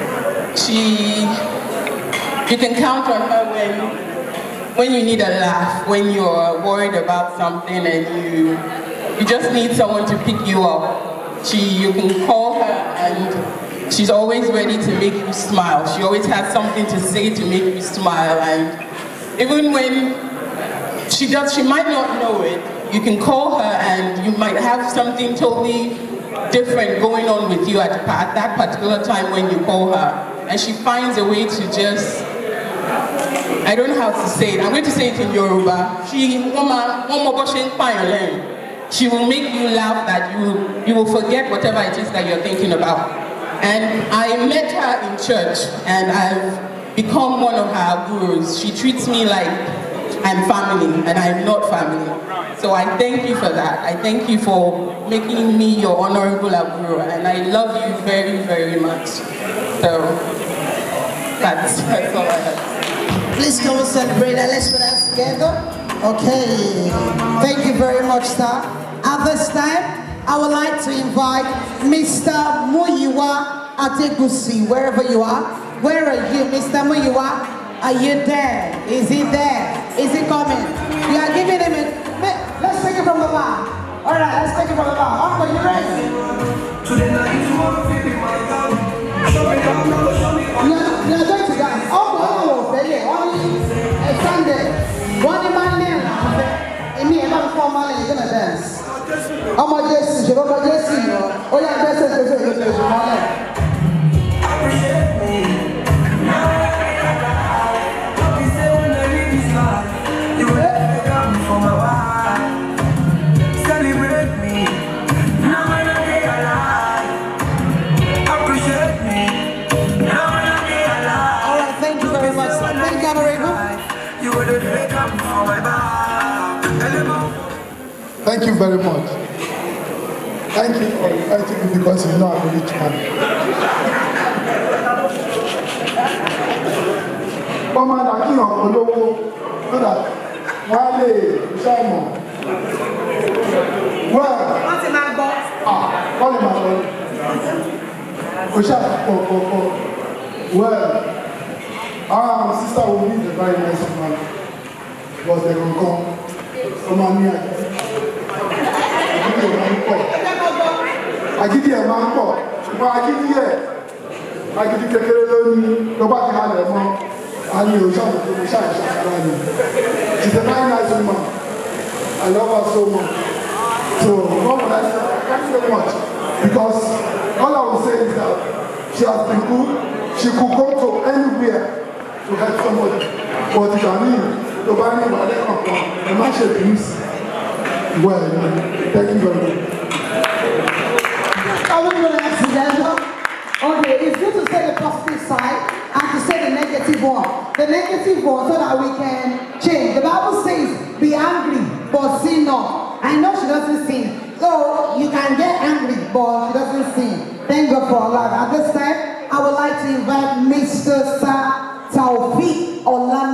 You can count on her when you need a laugh, when you're worried about something and you just need someone to pick you up. You can call her and she's always ready to make you smile. She always has something to say to make you smile. And even when she might not know it, you can call her and you might have something totally different going on with you at that particular time when you call her. And she finds a way to just, I don't know how to say it. I'm going to say it in Yoruba. She will make you laugh that you will forget whatever it is that you're thinking about. And I met her in church and I've become one of her gurus. She treats me like I'm family and I'm not family. So I thank you for that. I thank you for making me your honorable guru and I love you very, very much. So that's all I have. Please come and celebrate and let's put us together. Okay. Thank you very much, sir. At this time, I would like to invite Mr. Muyiwa Adegusi, wherever you are. Where are you, Mr. Muyiwa? Are you there? Is he there? Is he coming? We are giving him a... Let's take it from the bar. All right, let's take it from the bar. Uncle, you ready? We are going to dance. Oh, baby. Only a Sunday. One in my name. In me, about 4 months, you're going to dance. Oh, my Jesse. Oh, yeah, Jesse. Thank you very much. Thank you for inviting me because you know I'm a rich man. Come on, I can't follow so that while they shine. Well, what's in my box? What in my box? Well, our sister will be a very nice man because they will come from Ania. Agidi ẹ̀ máa ń pọ̀, ṣùgbọ́n agidi kékeré lónìí tó bá ti halẹ̀ mọ́, a ní òṣàlùkú ṣàìṣàkárá ni. She's a very nice woman. I love her so much. So, what would I say? Thank you so much. Because all I will say is that she has been good. She could go to anywhere to help somebody. But it can mean to buy me whatever and not share peace. Well, thank you very much. Okay, it's good to say the positive side and to say the negative one. The negative one so that we can change. The Bible says, be angry, but sin not. I know she doesn't sin. So you can get angry, but she doesn't sin. Thank God for Allah. At this time, I would like to invite Mr. Sir Taufik Olam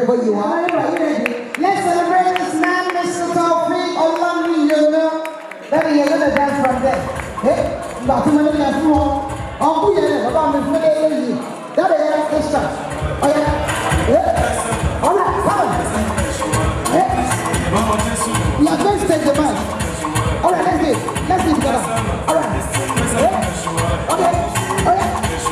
wherever you are. Let's celebrate this man, Mr. Taufik Olamiyono. Then you're going to dance from there. Hey, but too many dance more. Oh, yeah, about me, that is extra. Oh, yeah. Yeah. All right, come on. Yeah. We are going to take the mic. All right, let's do it. Let's do it together. All right. Yeah. Okay. All right.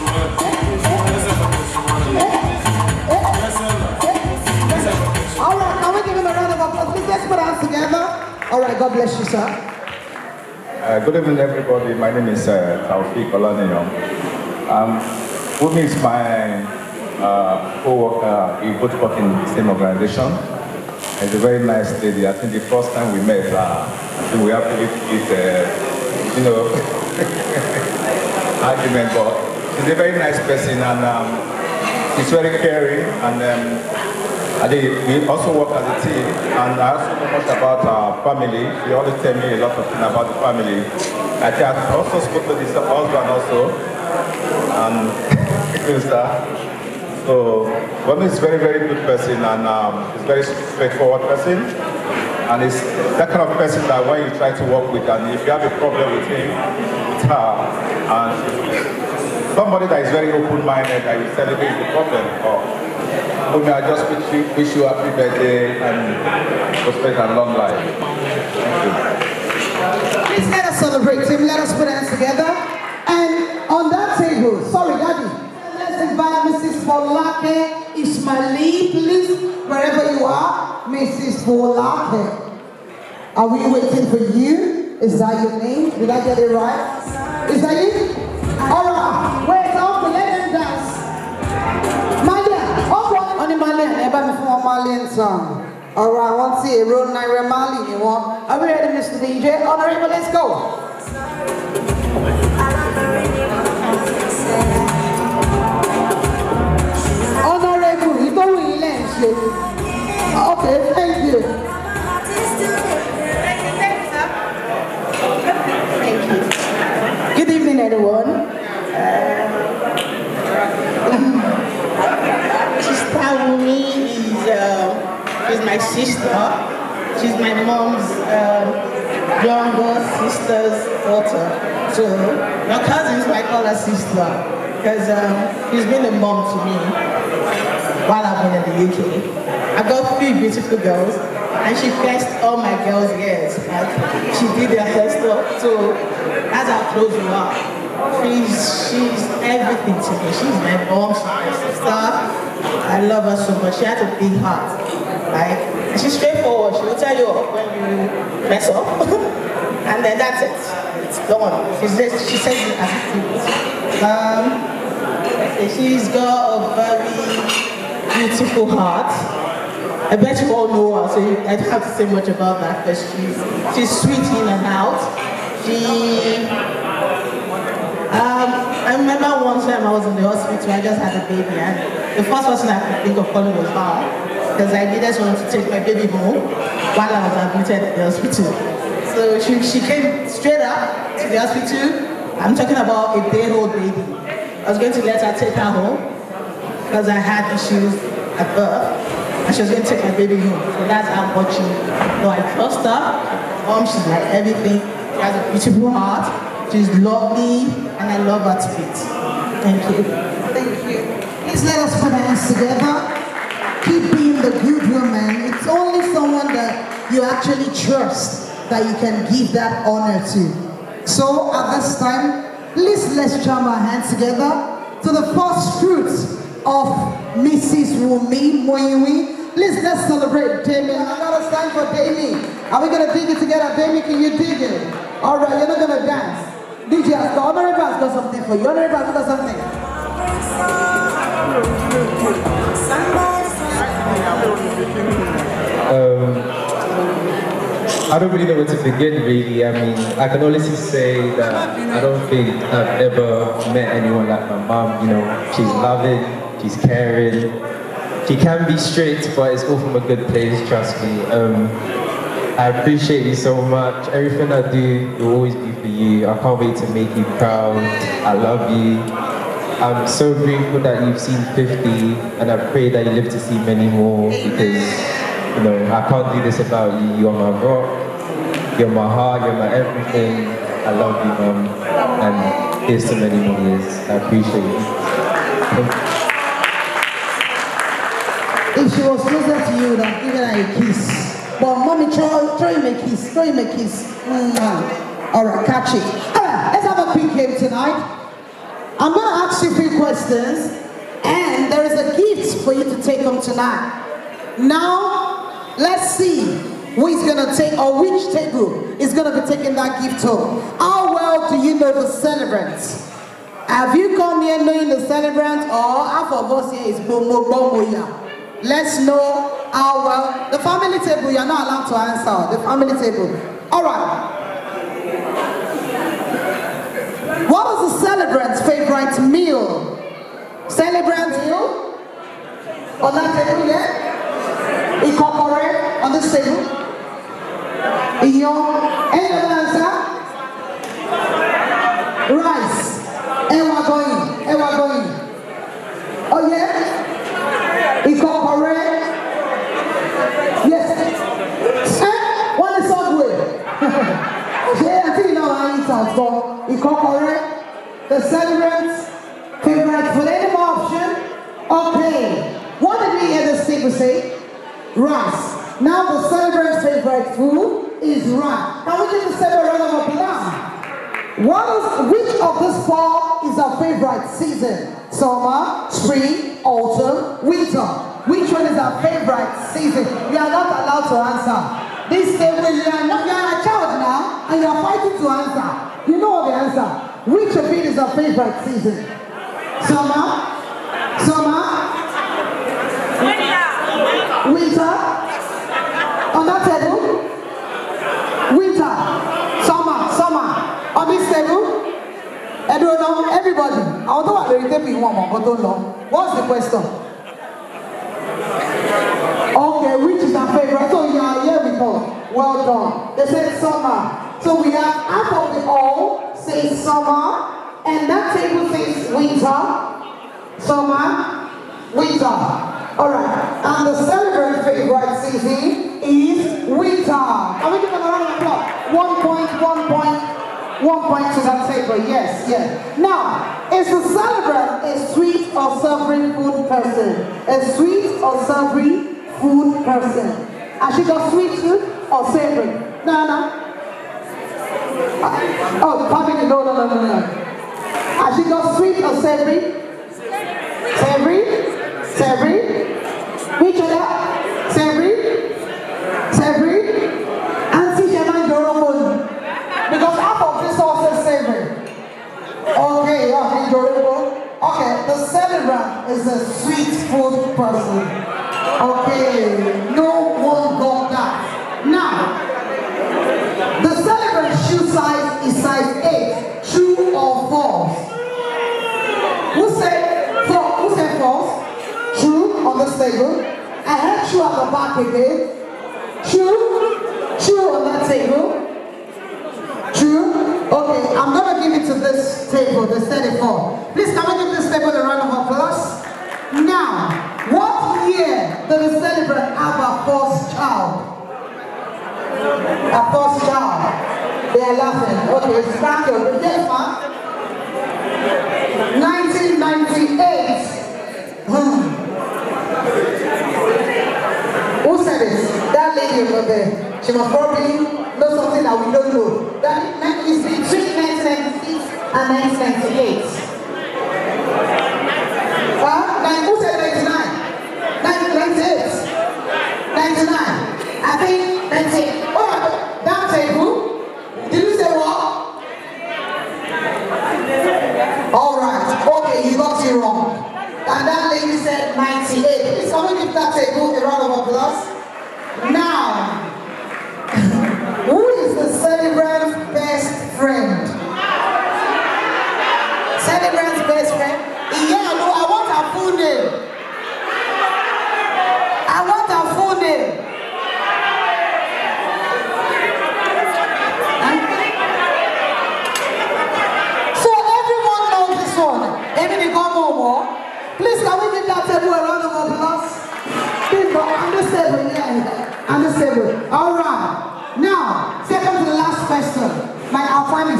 All right, can we give him a round of applause? Please, let's put our hands together. All right, God bless you, sir. Good evening, everybody. My name is Taufik Olaniyan. Wumi is my co-worker. We both work in the same organization. It's a very nice lady. I think the first time we met, I think we have to eat argument, but she's a very nice person and she's very caring. And we also work as a team, and I also know much about our family. She always tell me a lot of things about the family. I think I also spoke to this husband also, and so Wami is a very, very good person, and he's a very straightforward person, and he's that kind of person that when you try to work with, and if you have a problem with him, with her, and somebody that is very open-minded, that you celebrate the problem for. Wumi, I just wish you happy birthday and prosperity and long life. Thank you. Please let us celebrate him. Let us put hands together. And on that table, sorry, Daddy, let's invite Mrs. Folake Ismaili, please, wherever you are. Mrs. Folake. Are we waiting for you? Is that your name? Did I get it right? Is that you? All right. Wait, Uncle, let them dance. Malian, everybody from a Malian song. All right, I want to see a real Naira Mali. You want? Are we ready, Mr. DJ? Honorable, let's go. Honorable, you don't really learn shit. Okay, thank you. Thank you. Good evening, everyone. Sister Wumi is my sister. She's my mom's younger sister's daughter. So your cousins might call her sister because she's been a mom to me while I've been in the UK. I've got 3 beautiful girls, and she fetched all my girls' ears. Like, she did their hair stuff, so that's how close we are. She's everything to me. She's my mom, she's my sister. I love her so much. She has a big heart. Like, she's straightforward. She will tell you when you mess up. And then that's it. It's gone. She says it as it is. She's got a very beautiful heart. I bet you all know her, so I don't have to say much about that, because she's sweet in and out. I remember one time I was in the hospital, I just had a baby, and the first person I could think of calling was her, because I needed someone to take my baby home while I was admitted in the hospital. So she came straight up to the hospital. I'm talking about a day-old baby. I was going to let her take her home, because I had issues at birth, and she was going to take my baby home. So that's how much I trust her. She's like everything. She has a beautiful heart. She's lovely, and I love her to bits. Thank you. Thank you. Please let us put our hands together. Keep being the good woman. It's only someone that you actually trust that you can give that honor to. So at this time, please let's jam our hands together to the first fruits of Mrs. Wumi Moyiwi. Please let's celebrate Damien. I got a sign for Damien. Are we gonna dig it together? Damien, can you dig it? All right, you're not gonna dance. DJ has got, Honorable has got something for you. Honorable has got something. I don't really know where to begin, really. I mean, I can honestly say that I don't think I've ever met anyone like my mom. You know, she's loving, she's caring. She can be strict, but it's all from a good place, trust me. I appreciate you so much. Everything I do will always be for you. I can't wait to make you proud. I love you. I'm so grateful that you've seen 50, and I pray that you live to see many more, because, you know, I can't do this without you. You're my rock, you're my heart, you're my everything. I love you, Mom, and here's to many more years. I appreciate you. If she was closer to you, then give her a kiss. But mommy, throw him a kiss. Throw him a kiss. All right, catch it. All right, let's have a quick game tonight. I'm going to ask you 3 questions, and there is a gift for you to take home tonight. Now, let's see who is going to take, or which table is going to be taking that gift home. How well do you know the celebrants? Have you come here knowing the celebrant, or half of us here is Bomoya? Let's know how well. The family table, you're not allowed to answer. The family table. All right. What is the celebrant's favorite meal? Celebrant meal? On that table, yeah? Ikokore on this table? Any other answer? Rice. Ewa going. Oh yeah? Ikokore. Yes. One is Subway. Yeah, I think you know how I eat out, so Ikokore. The celebrant's favorite food. Any more option? Okay. What did we hear this table say? Rice. Now the celebrant's favorite food is rice. Now we give the celebrant a round of applause. Which of these 4 is our favorite season? Summer, spring, autumn, winter. Which one is our favorite season? You are not allowed to answer. This table, you are a child now, and you are fighting to answer. You know the answer. Which of it is our favorite season? Summer? Winter? On that table? Winter. Summer. On this table? I don't know. Everybody. I don't know what the table you want, but don't know. What's the question? Okay, which is our favorite? So you are here with us. Well done. They said summer. So we have half of the all say summer, and that table says winter. Summer, winter. Alright, and the celebrant favorite season is winter. Can we give them a round of applause? 1 point. 1 point to that table, yes. Now, is the celebrant a sweet or savory food person? A sweet or savory food person? Has she got sweet food or savory? No. Oh, family, no. Has she got sweet or savory? Savory? Which of that? Savory? And see, she might go wrong. Because half of this also savory. Okay, okay, the celebrant is a sweet food person. Okay, no one got that. Now, the celebrant shoe size is size 8. True or false? Who said false? True on this table. I heard true at the back again. True on that table. True? Okay, I'm going to give it to this table, the 34. Please, can we give this table a round of applause? Now, what year did the celebrant have a first child? A first child. They are laughing. Okay, stand your yes, man. 1998. Who said this? That lady over there. She must probably know something that we don't know. That is between 1996 and 1998. Who said 99? 1998. 99. I think 98. Oh, that table. Did you say what? Alright. Okay, you got it wrong. And that lady said 98. Please, can we give that table a round of applause? Now, who is the celebrant's best friend?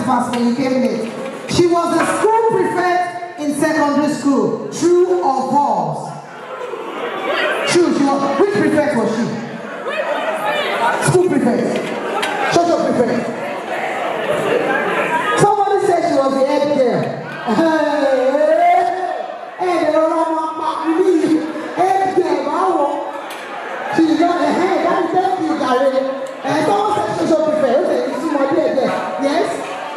fast when you came late. She was a school prefect in secondary school. True or false? True. She was. Which prefect was she? School prefect. Social prefect. Somebody said she was the head girl. Hey, they don't know head girl. She's got a head. That's thank you, Gary. And someone said social prefect. Okay, you see my head there. Yes?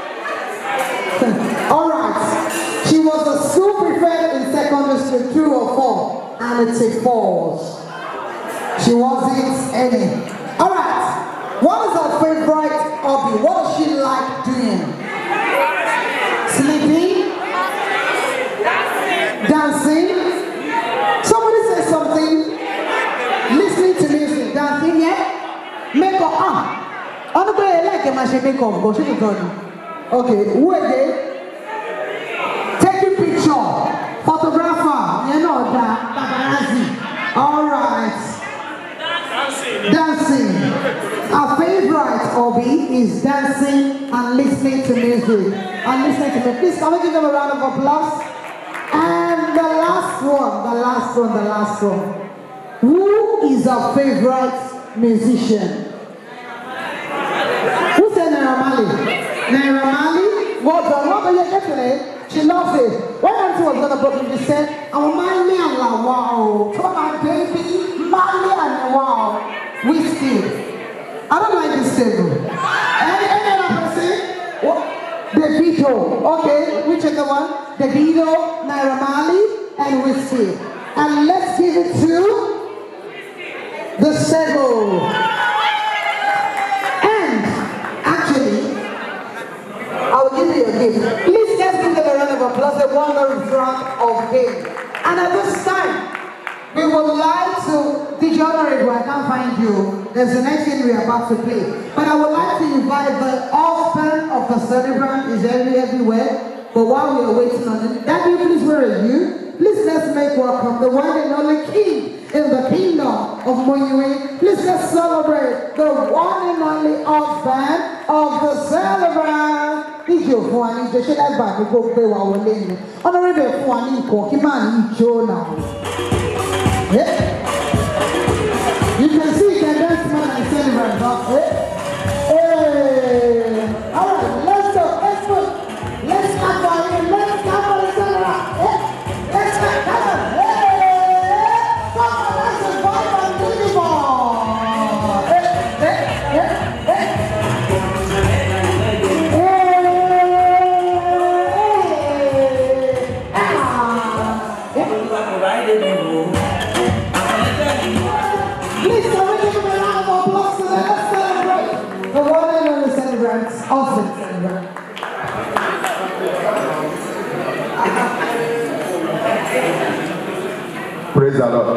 Alright. She was a school prefect in secondary school, true or false? And it's a false. She wasn't any. Alright. What is her favorite hobby? What does she like doing? Sleeping? Dancing? Somebody say something. Listening to music. Dancing, yeah? Makeup. Anybody like a machine makeup? Go to the okay, who again? Taking picture. Photographer. You know that. Paparazzi. Alright. Dancing. Our favorite hobby is dancing and listening to music. Please, can we give them a round of applause? And the last one. Who is our favorite musician? Who said Naira Marley? Naira Marley? Well done. What were you yesterday? She loves it. When Auntie was going to book him, she said, "Oh, Marley and la wow. Come on, baby. Marley and la wow. Whiskey." I don't like this table. Any other person? What? Davido. Okay, which is the one? Davido, Naira Marley, and Whiskey. And let's give it to the Sego. And actually, I will give you a gift. Please just give them a round of applause. A wonderful round of game. And at this time, we would like to, the Honorable, I can't find you. There's the next thing we are about to play. But I would like to invite the husband of the celebrant is everywhere. But while we are waiting on it, Daddy, please, where are you? Please let's make welcome the one and only king in the kingdom of Moyue. Please let's celebrate the one and only husband of the celebrant. Honorable yeah. You can see the dance man and celebrant, hey. Alright, let's go. Let's clap for him. Let's clap for the celebrant. Hey. Let's clap. Come on. Hey. Come on, let's invite our beautiful. Hey. Please, can we give him a round of applause to them? Let's celebrate the one and only celebrants, awesome celebrant. Praise the Lord.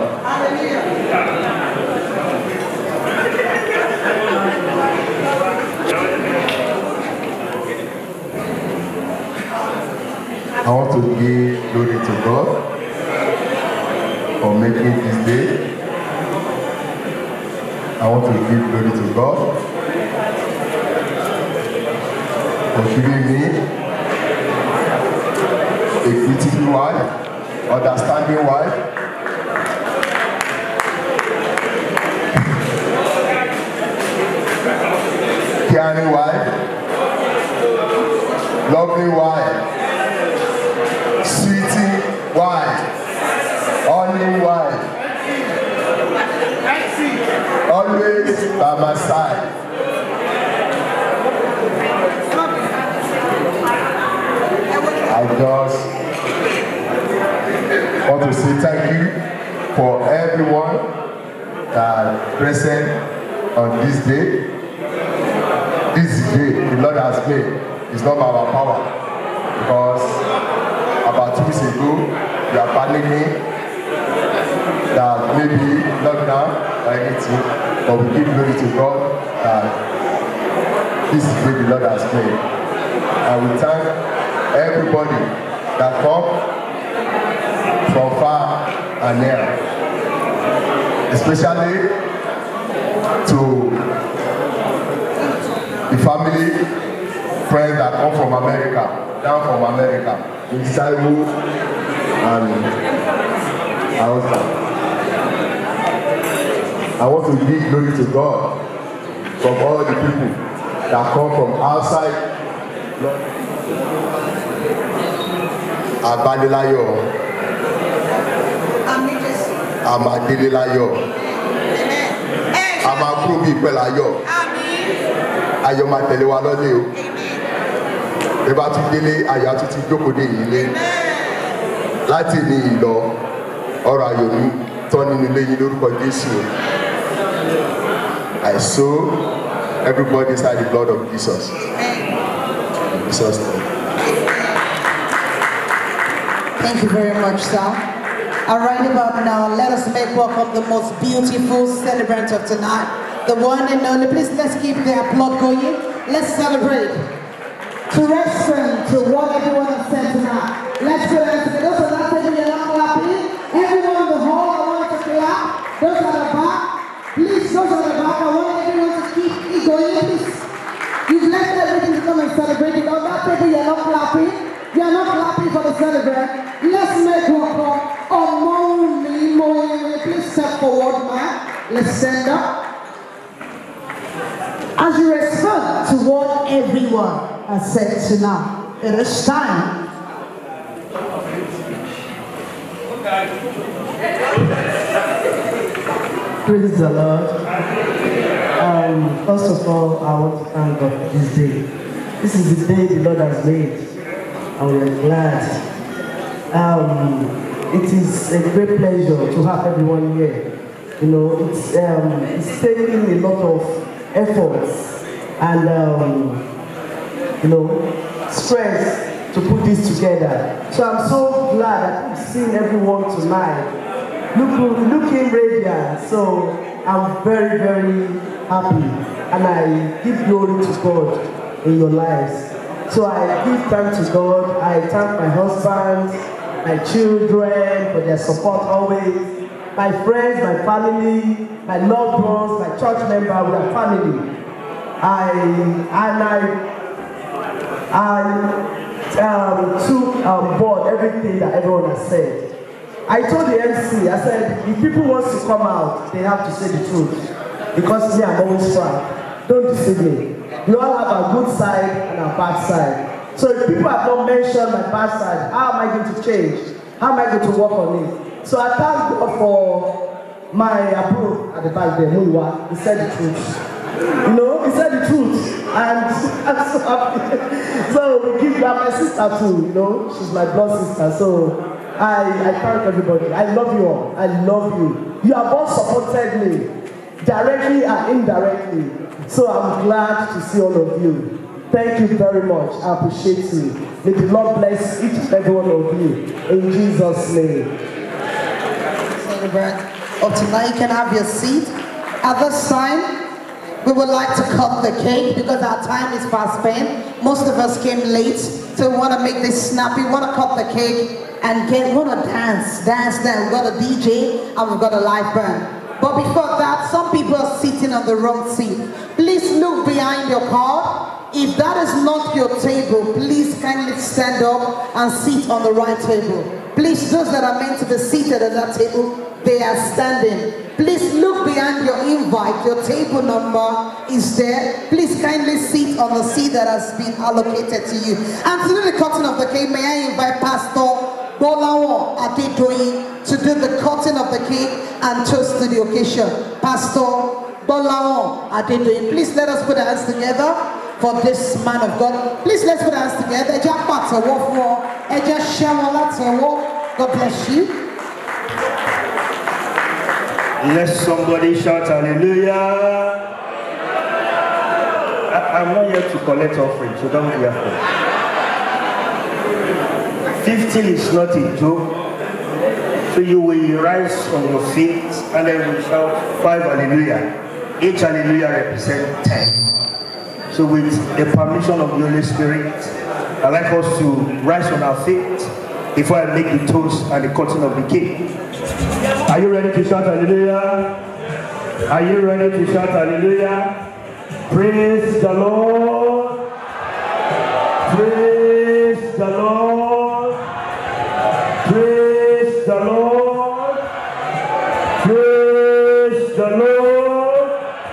I want to give glory to God for making this day. I want to give glory to God for giving me a beautiful wife, understanding wife, caring wife, loving wife, sweetie wife, honey wife, always by my side. I just want to say thank you for everyone that present on this day. This day the Lord has made. It's not by our power, because about 2 weeks ago we are panicking that maybe lockdown or anything, but we give glory to God that this is the day the Lord has made. And we thank everybody that come from far and near, especially to the family, friends that come from America, down from America, in Saibu and outside. I want to give glory to God from all the people that come from outside. Abadelayo, Amadelayo, Amakrubi Pelayo, Ayomatelewa lọ́lé o. Ẹ bá tún délé ayọ̀ àti ti jókòó dé ilé. Láti ní ìlọ ọ̀rọ̀ ayọ̀ mi tọ́ nínú ilé yín lórúkọ Jésù. I sow everybody inside the blood of Jesus. In Jesus' name. Thank you very much, sir. All right, about now, let us make welcome the most beautiful celebrant of tonight, the one and only. Please, let's keep the applaud going. Let's celebrate. To respond to what everyone has said tonight. Let's do it. Those are not taking your long clapping. Everyone in the hall, I want to clap. Those at the back, please, those at the back, I want everyone to keep it going, please. You've left everything to come and celebrate. You know, not taking your long clapping. You are not clapping for the celebrant. Let's make welcome. Please step forward, man. Let's stand up. As you respond to what everyone has said tonight, it is time. Praise the Lord. First of all, I want to thank God for this day. This is the day the Lord has made, and we are glad. It is a great pleasure to have everyone here. You know, it's taking a lot of efforts and you know, stress to put this together. So I'm so glad that I'm seeing everyone tonight looking radiant. So I'm very, very happy, and I give glory to God in your lives. So I give thanks to God. I thank my husband, my children for their support always, my friends, my family, my loved ones, my church members, with their family. I took on board everything that everyone has said. I told the MC, I said, if people want to come out, they have to say the truth. Because me, I'm always frank. Don't deceive me. We all have a good side and a bad side. So if people have not mentioned my bad side, how am I going to change? How am I going to work on it? So I thank God for my approval at the back there, Muiwa. He said the truth. You know, he said the truth. And I'm so happy. So we give that my sister too, you know. She's my blood sister. So I thank everybody. I love you all. I love you. You have all supported me, directly and indirectly. So I'm glad to see all of you. Thank you very much. I appreciate you. May the Lord bless each and every one of you. In Jesus' name. Celebrant of tonight, you can have your seat. At this time, we would like to cut the cake because our time is fast spent. Most of us came late, so we want to make this snappy. We want to cut the cake and we want to dance. We've got a DJ and we've got a live band. But before that, some people are sitting on the wrong seat. Please look behind your card. If that is not your table, please kindly stand up and sit on the right table. Please, those that are meant to be seated at that table, they are standing. Please look behind your invite. Your table number is there. Please kindly sit on the seat that has been allocated to you. And to do the cutting of the cake, may I invite Pastor Bolawo Adedoyin to do the cutting of the cake and toast to the occasion. Pastor Bolawo Adedoyin, please let us put our hands together for this man of God. Please let's put our hands together. God bless you. Let somebody shout hallelujah. I'm not here to collect offering, so don't be afraid. 15 is not a joke. So you will rise on your feet and then we shout 5 hallelujah. Each hallelujah represents 10. So with the permission of the Holy Spirit, I'd like us to rise on our feet before I make the toast and the cutting of the cake. Are you ready to shout hallelujah? Are you ready to shout hallelujah? Praise the Lord. Praise the Lord. Praise the Lord. Praise the Lord.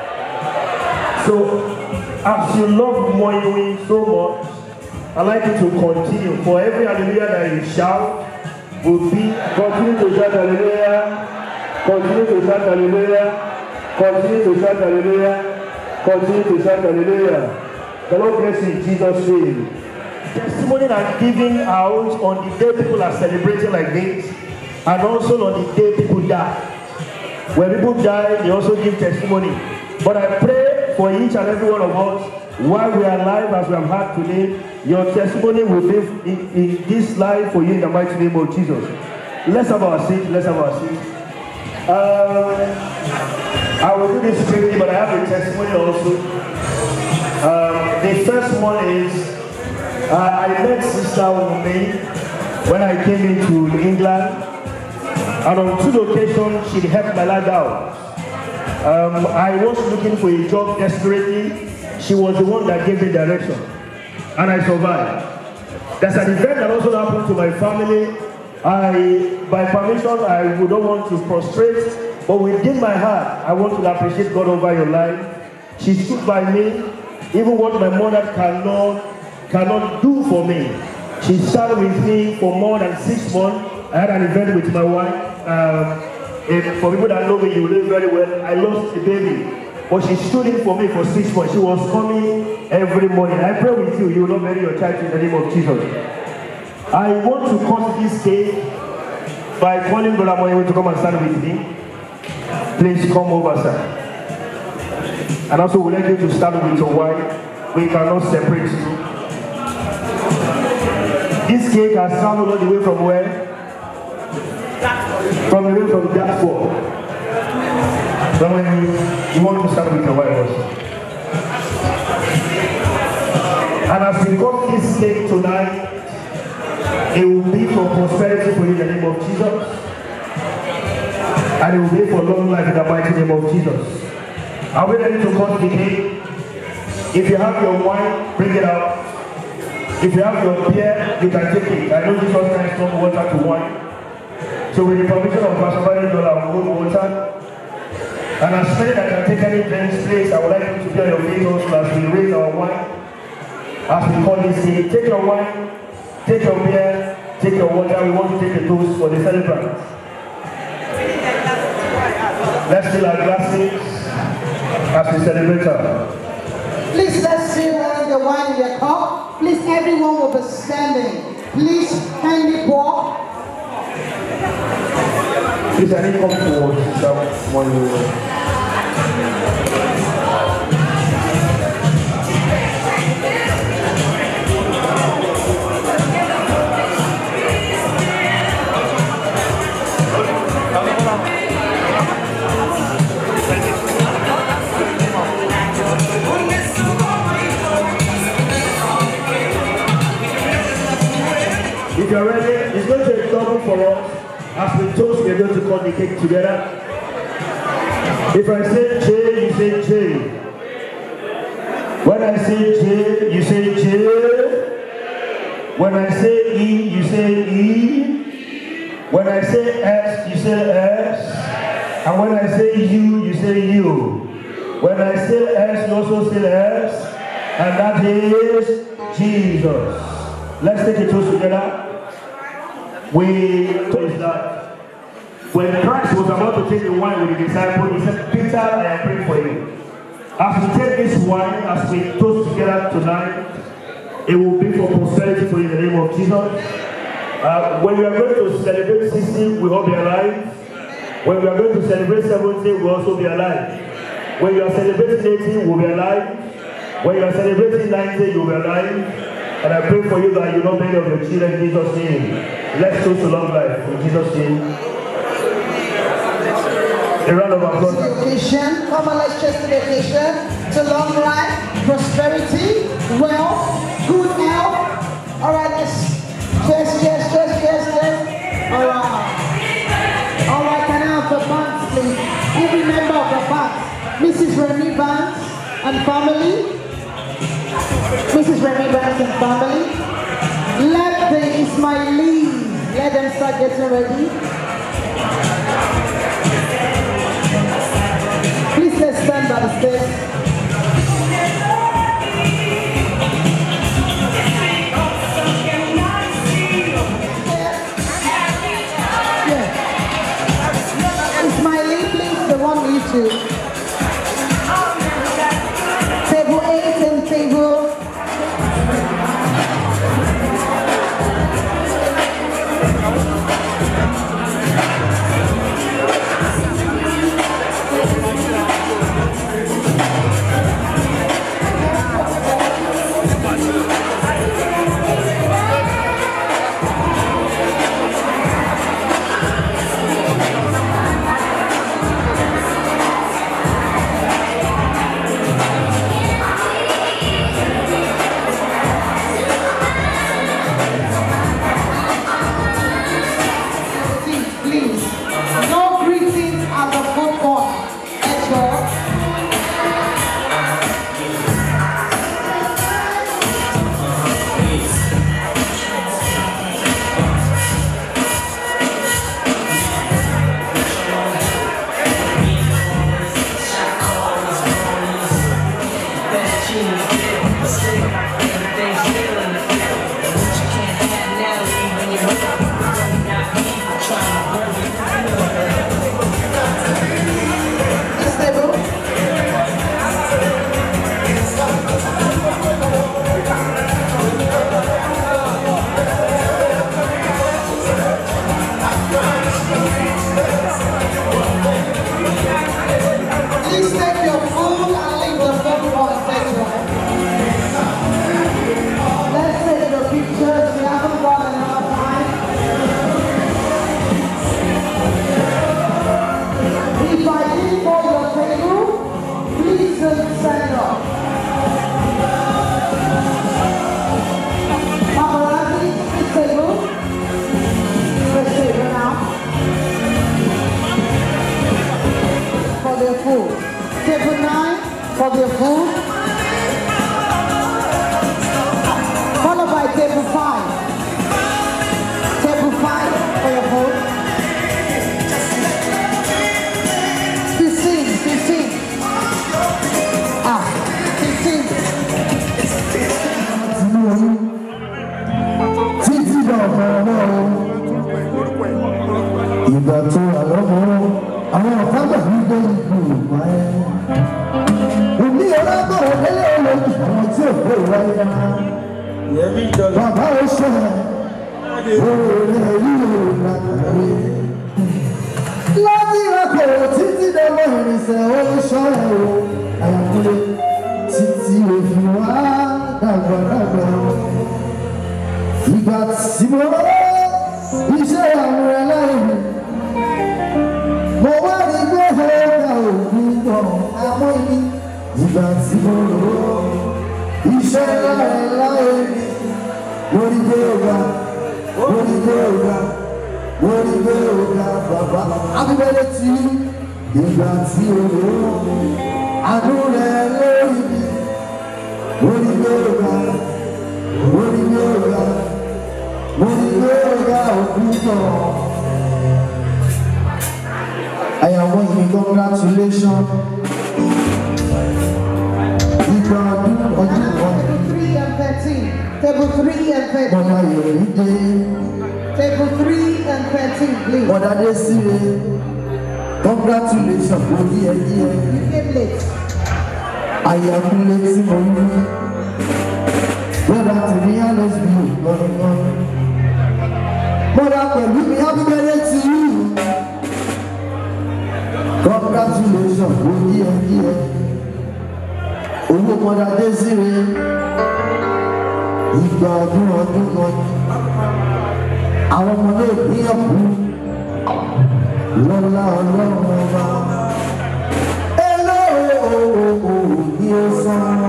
So, as you love Moyo so much, I'd like you to continue. For every hallelujah that you shout, will be continue to shout hallelujah, continue to shout hallelujah, continue to shout hallelujah, continue to shout hallelujah. The Lord bless you in Jesus' name. Testimony are giving out on the day people are celebrating like this, and also on the day people die. When people die, they also give testimony. But I pray for each and every one of us, while we are alive as we have had today, your testimony will be in this life for you in the mighty name of Jesus. Let's have our seat. Let's have our seat. I will do this quickly, but I have a testimony also. The first one is I met Sister Wunmi when I came into England, and on 2 occasions she helped my life out. I was looking for a job desperately. She was the one that gave me direction, and I survived. There's an event that also happened to my family. By permission, I would not want to prostrate, but within my heart, I want to appreciate God over your life. She stood by me, even what my mother cannot do for me. She sat with me for more than 6 months. I had an event with my wife. For people that know me, you know very well, I lost a baby. But she stood in for me for 6 months. She was coming every morning. I pray with you, you will not bury your child in the name of Jesus. I want to cut this cake by calling Brother Moyo to come and stand with me. Please come over, sir. And also we'd like you to stand with your wife. We cannot separate you. This cake has traveled all the way from where? From Dartford. So when you want to start with your wife also. And as we got this cake tonight, it will be for prosperity for you in the name of Jesus. And it will be for long life in the mighty name of Jesus. Are we ready to cut the cake? If you have your wine, bring it out. If you have your beer, you can take it. I know Jesus Christ turned water to wine. So with the permission of Pastor Barry Dollar, I will hold water. And as many that can take any drinks, please, I would like you to be on your feet also as we raise our wine. As we call this day, take your wine, take your beer, take your water. We want to take a toast for the celebrants. Let's fill our glasses as we celebrate her. Please, let's fill the wine in your cup. Please, everyone will be standing. Please, kindly pour. Please, I need to come towards someone. If you're ready, it's going to be double for us. As we toast, we're going to cut the cake together. If I say J, you say J. When I say J, you say J. When I say E, you say E. When I say S, you say S. And when I say U, you say U. When I say S, you also say S. And that is Jesus. Let's take a toast together. We told that when Christ was about to take the wine with the disciples, he said, Peter, I am praying for you. As we take this wine, as we toast together tonight, it will be for prosperity for you in the name of Jesus. When we are going to celebrate 60, we will all be alive. When we are going to celebrate 70, we will also be alive. When you are celebrating 80, we will be alive. When you are celebrating 90, you will be alive. And I pray for you that you know many of your children in Jesus' name. Let's toast to long life in Jesus' name. A round of applause. Occasion. Come on, let's cheers to the occasion. To long life, prosperity, wealth, good health. All right, let's cheers. All right, can I have the bands, please? Every member of the band, Mrs. Remy Bands and family. Mrs. Remy Bands and family. Ismailis. Let them start getting ready. Please let's stand by the stairs. To table 8 and table for their food, followed by table 5. Table 5 for your food. 15. 15. Títí dọ̀fọ̀ náà, ìgbà tó wà lọ́wọ́, àwọn ọ̀tá gbàgbé dé ìlú ìgbà ẹ̀. Òní ọlọ́gbọ̀n òdélé olóòtú àwọn tí ò gbé wáyé náà. Bàbá ó ṣe òòrè yìí lágbàáyé. Láti ìrọ̀kọ̀ títí dọ́gbọ̀n ìrìnsẹ̀ ó ṣọ́ra o. Àyàkúlé títí òfin wá dàgbàdàgbà. Ìgbà tí mo iṣẹ́ àwọn ẹlẹ́rìí. Mo wá rí gbé ọ̀gá òkú gan àwọn ìní. Ìgbà tí mo lò ó, iṣẹ́ láyé mi, mo rí gbé ọ̀gá, bàbá. Abíbẹ́lẹ́ tí ìgbà tí mo lò ó, àánú rẹ̀ lórí mi, mo rí gbé ọ̀gá, òkú gan. I am wishing congratulations. Table 3 and 13. Table 3 and 13. Table 3 and 13, please. Mother Desiree, congratulations. You came late. I am late for you. Brother, to be honest with you, Mother, will be happy birthday to you. Congratulations, owó Mother Desiree, ìgbà ọdún kan, àwọn ọmọ náà gbìyànjú lọ́lá ọlọ́run ọba. Hello, ní ó sàn.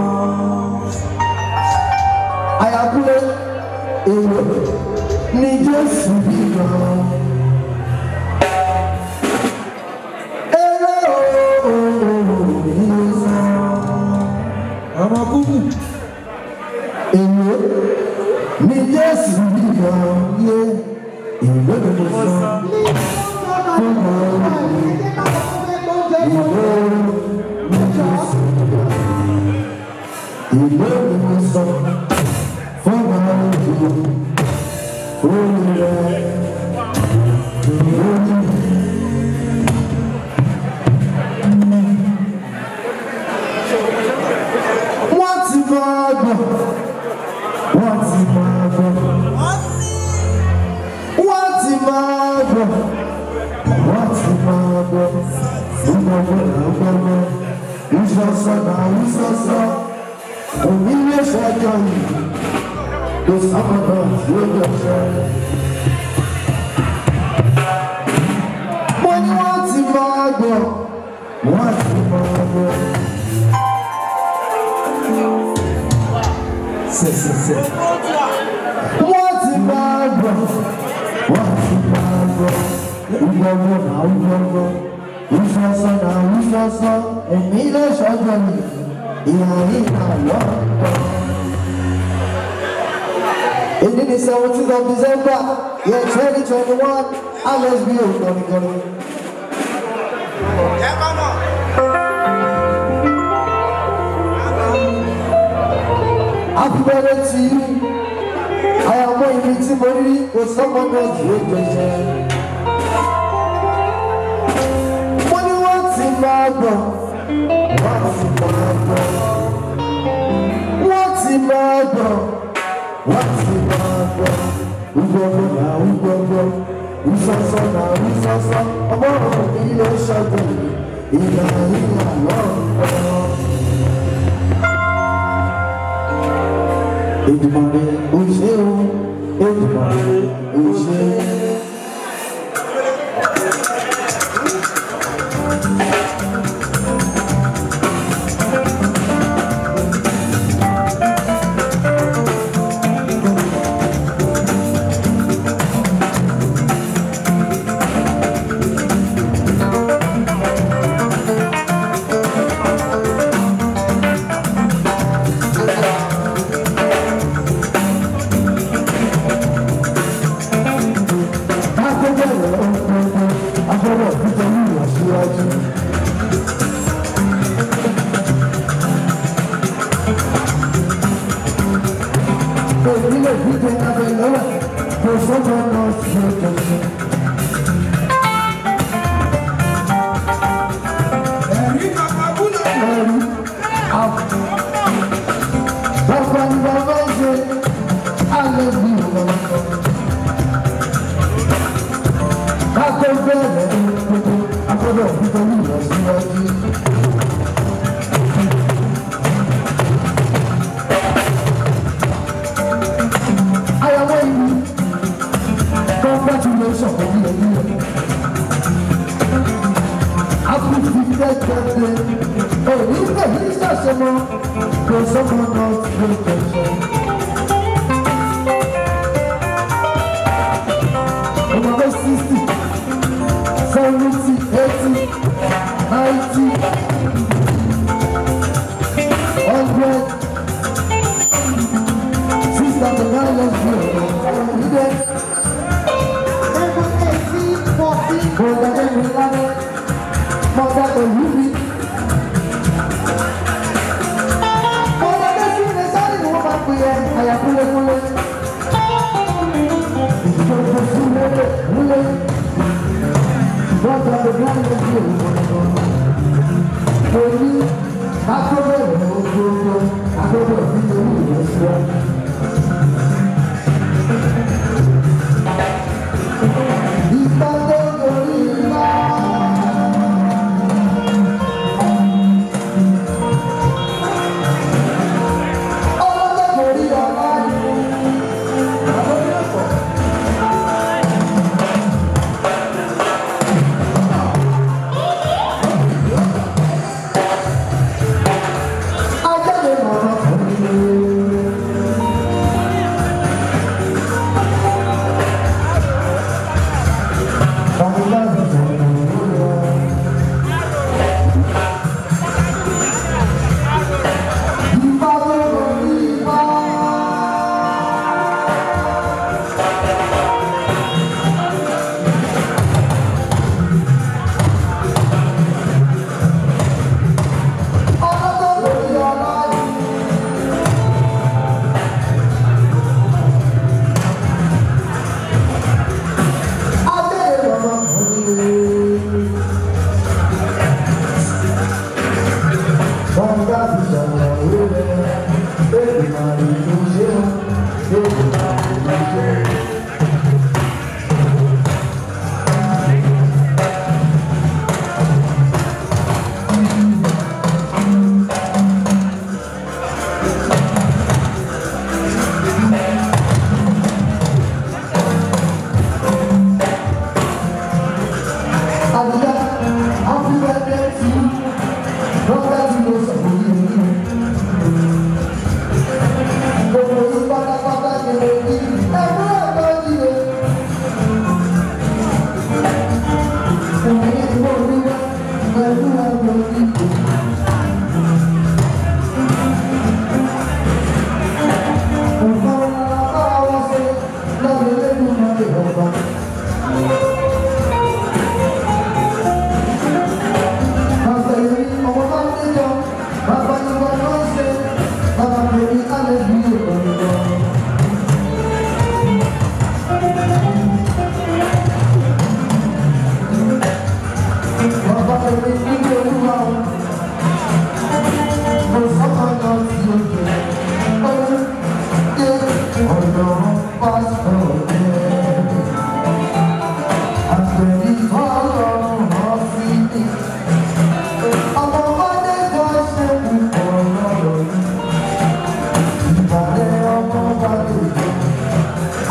Àyàkúlé èrò ní Jésù bí gan. Ọmọ kúkú èyí ní Jésù bí In the 17th of December, year 2021, and let's be open. Happy birthday to you. I am going to meet somebody because someone else will present. Money wants in my bro. What's in my bro? What's in my bro? What's in my bro? We go now, we go. We so now, we so. I'm all in the shuttle. In a long. Everybody,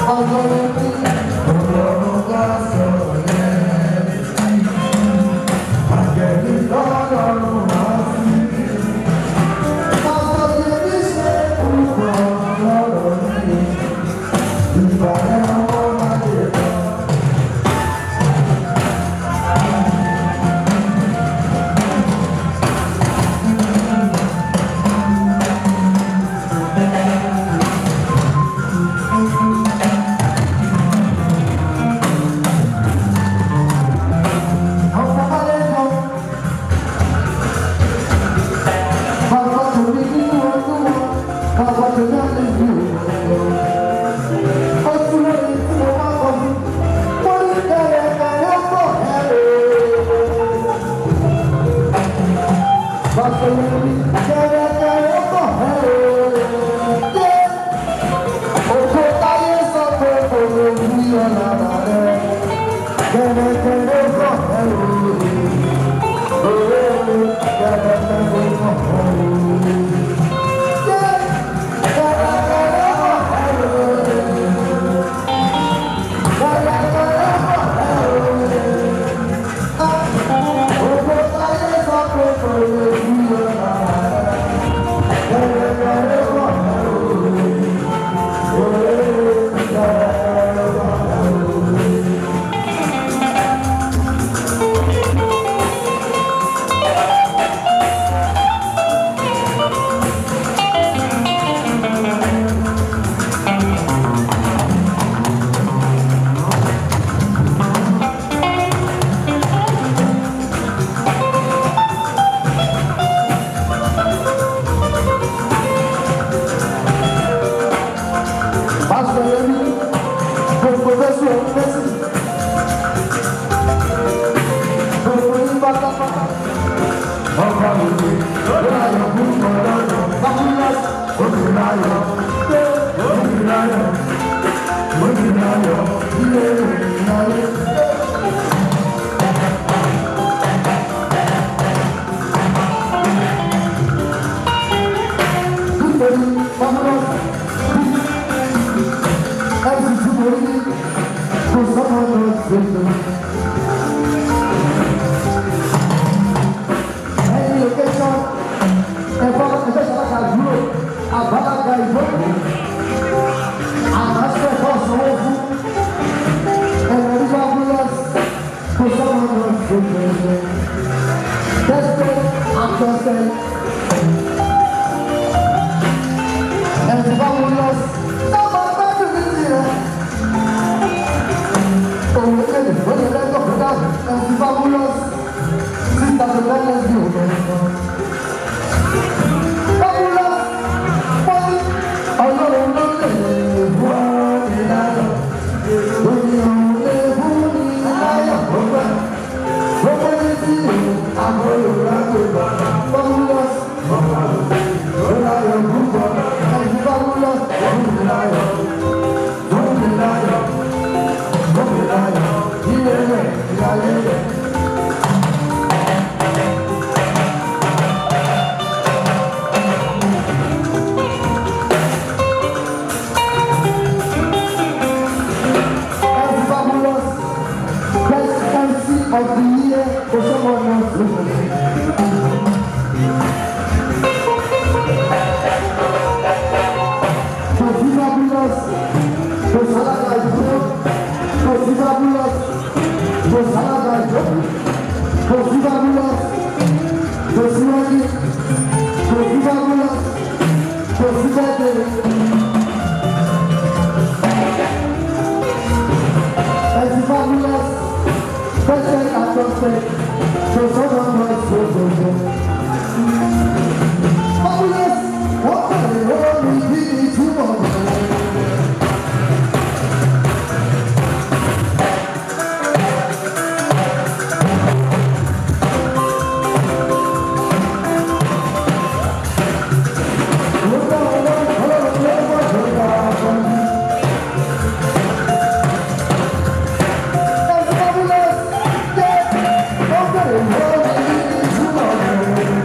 Fabulous, yeah,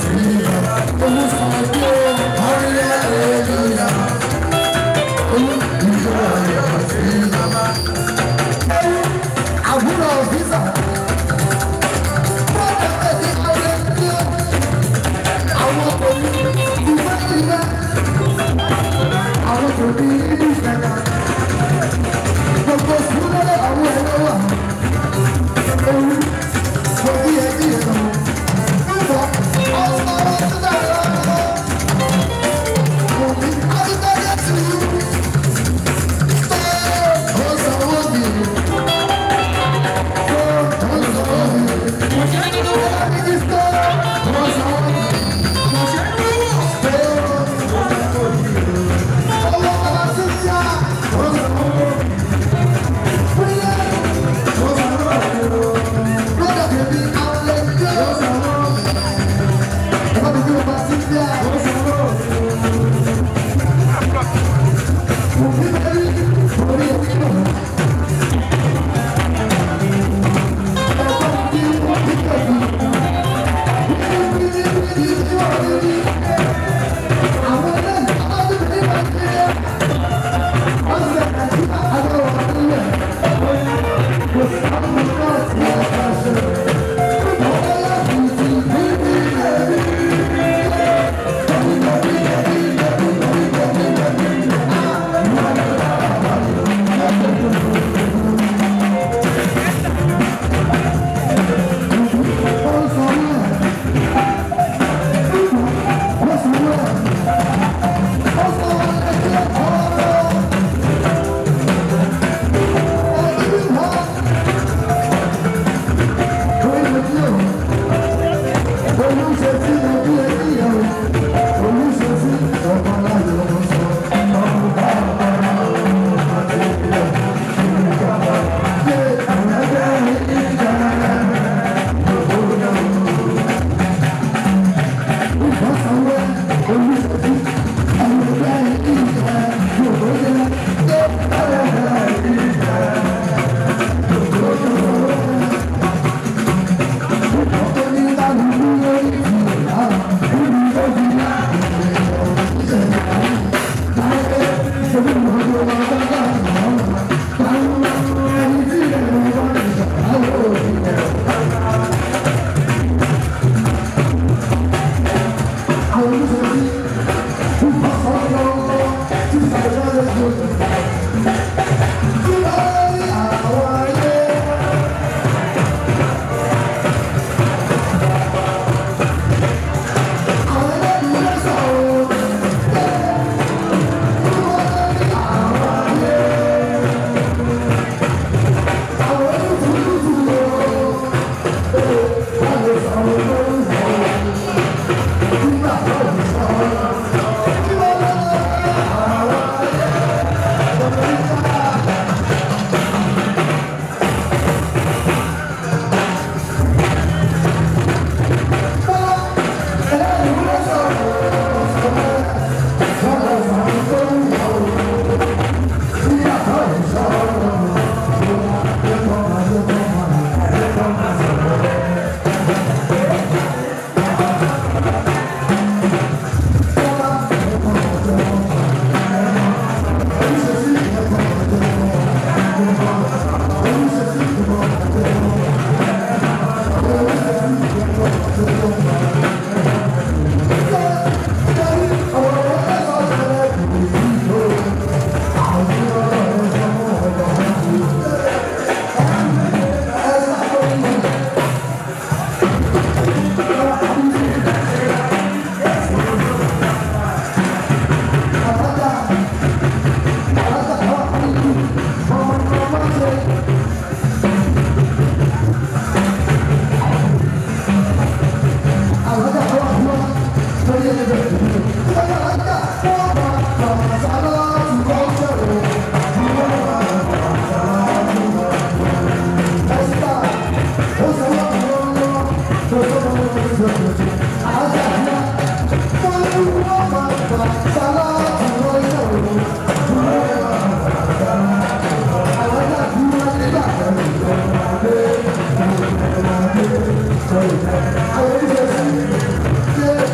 Yeah.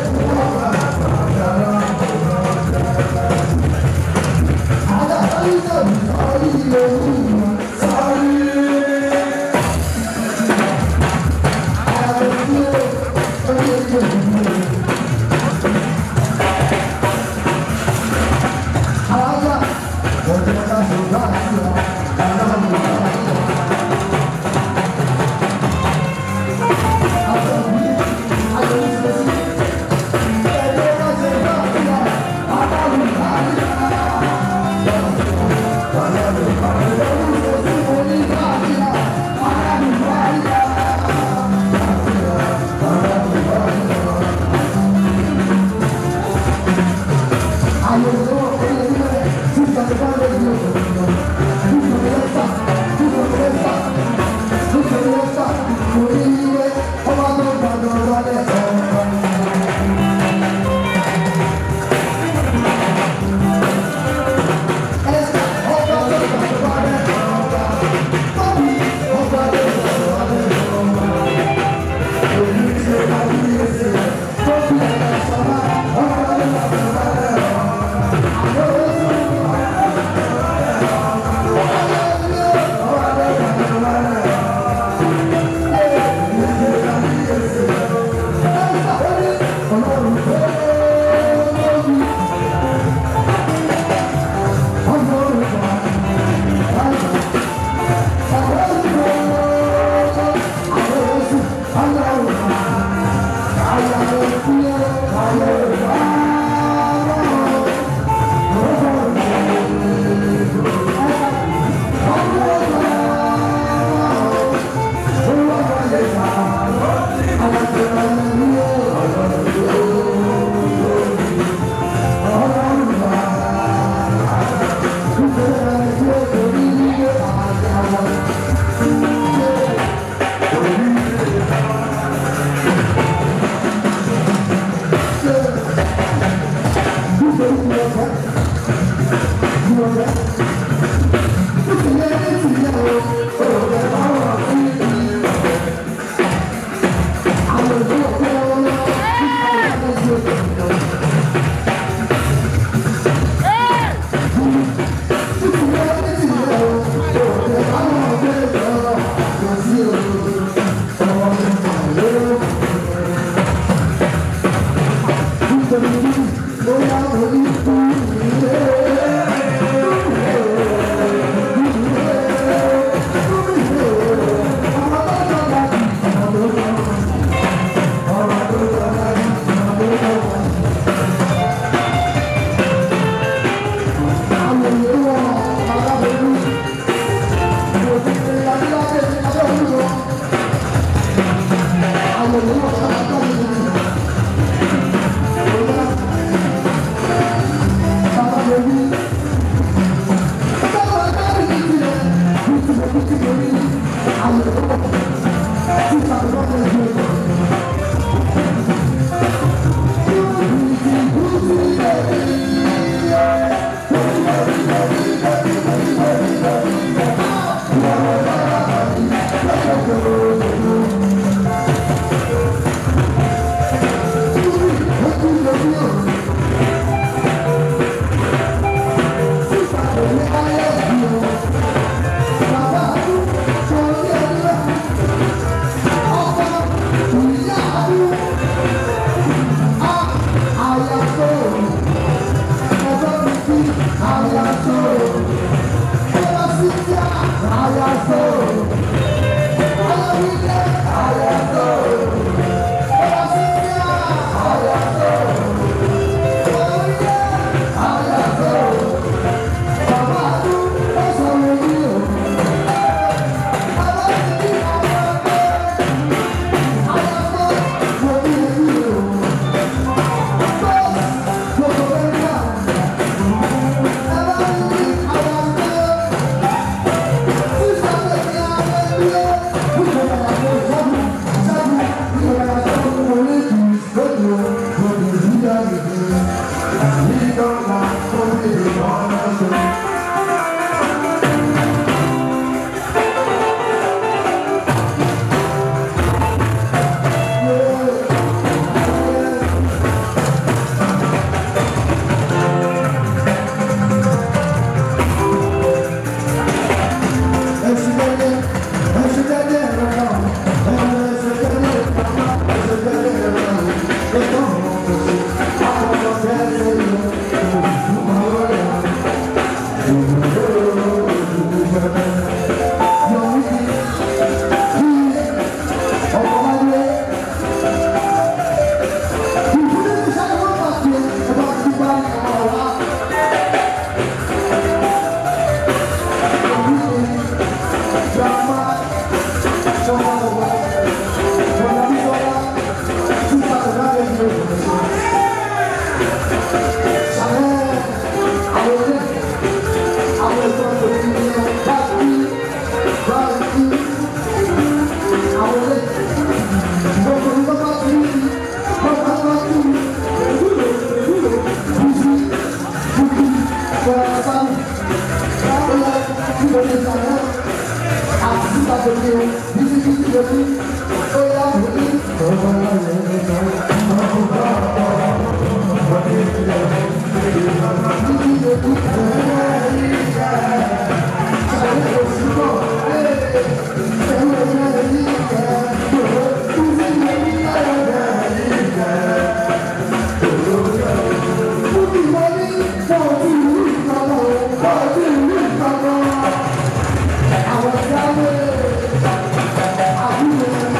I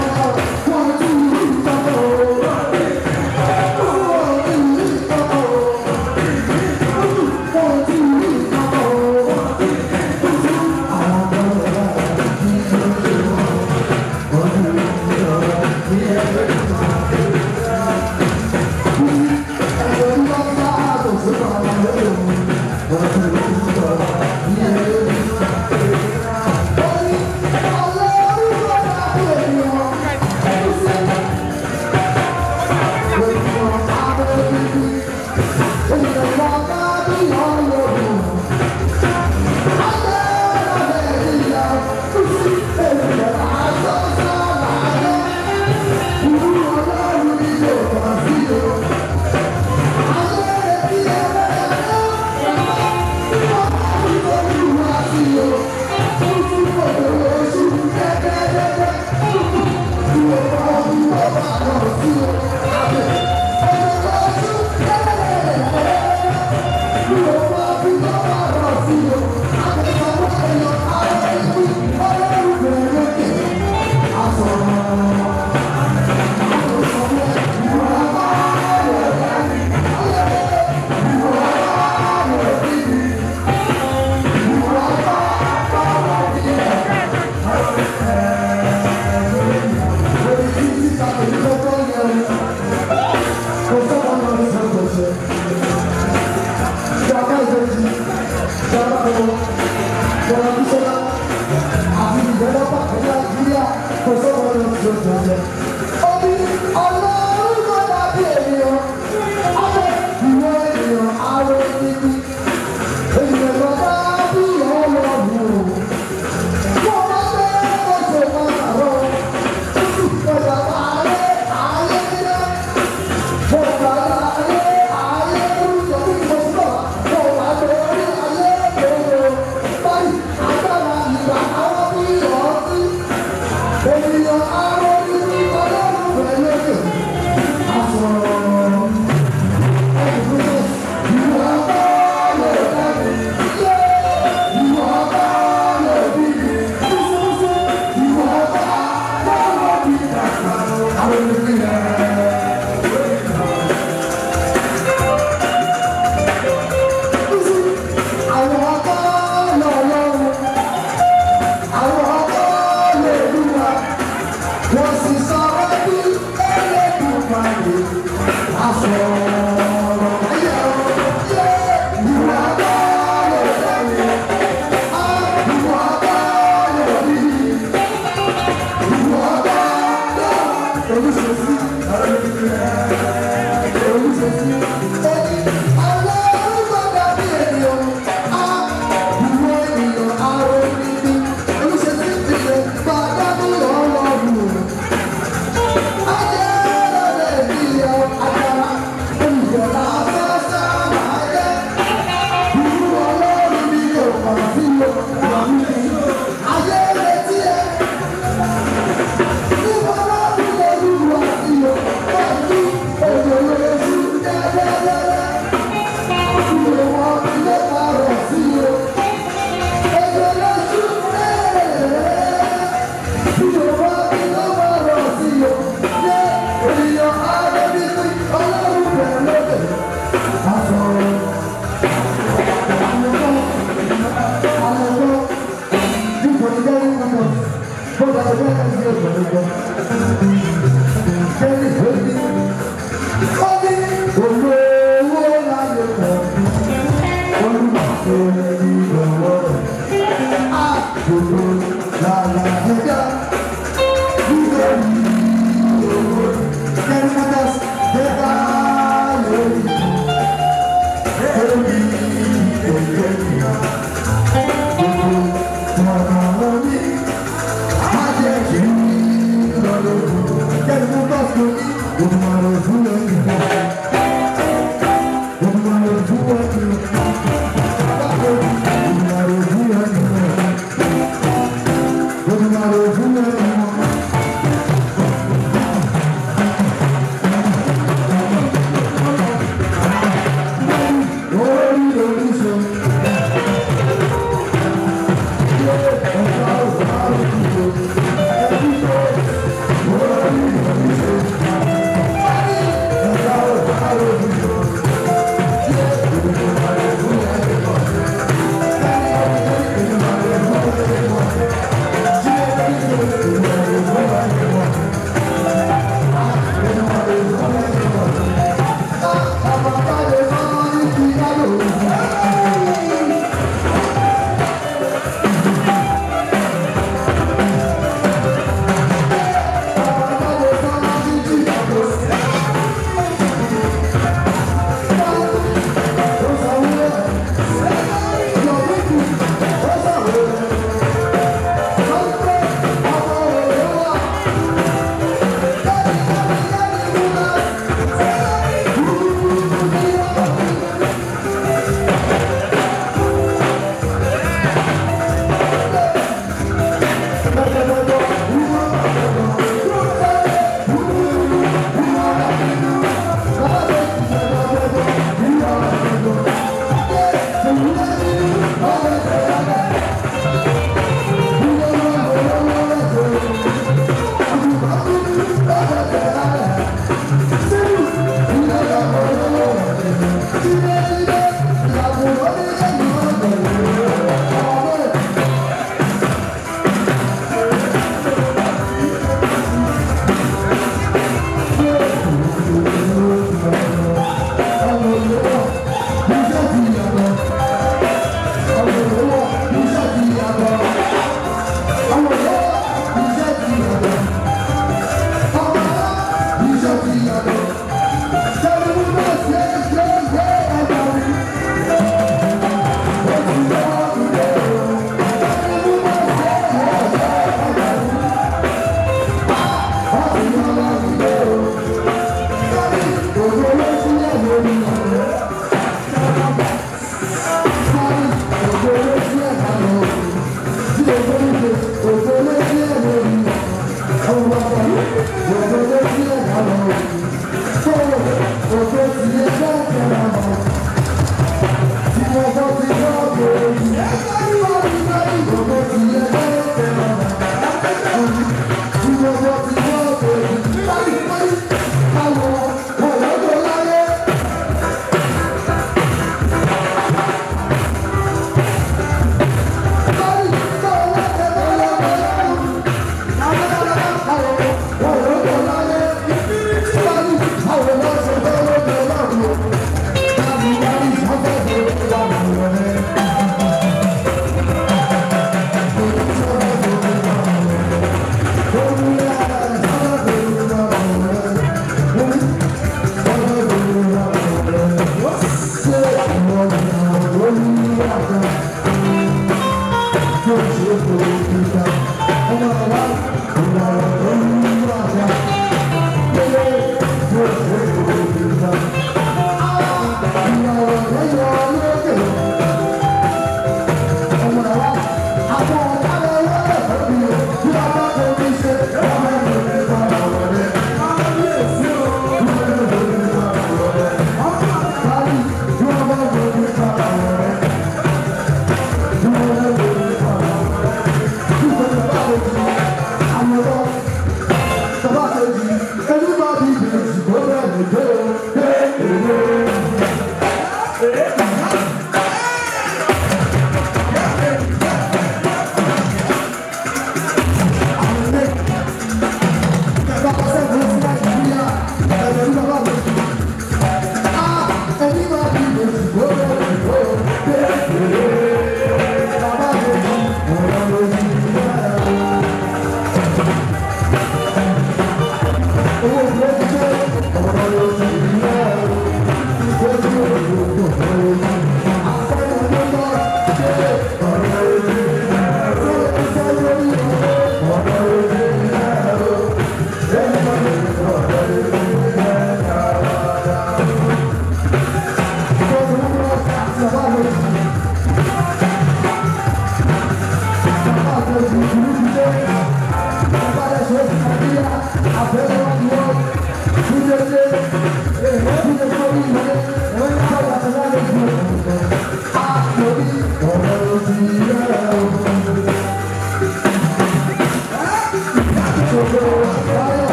Thank you.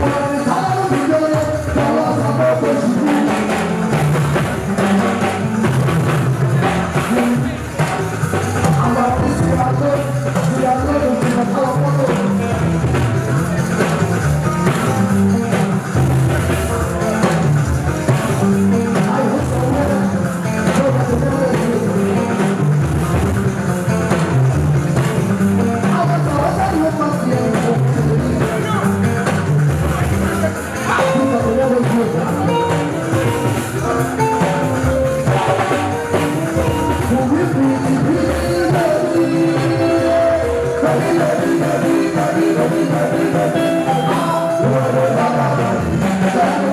Thank you.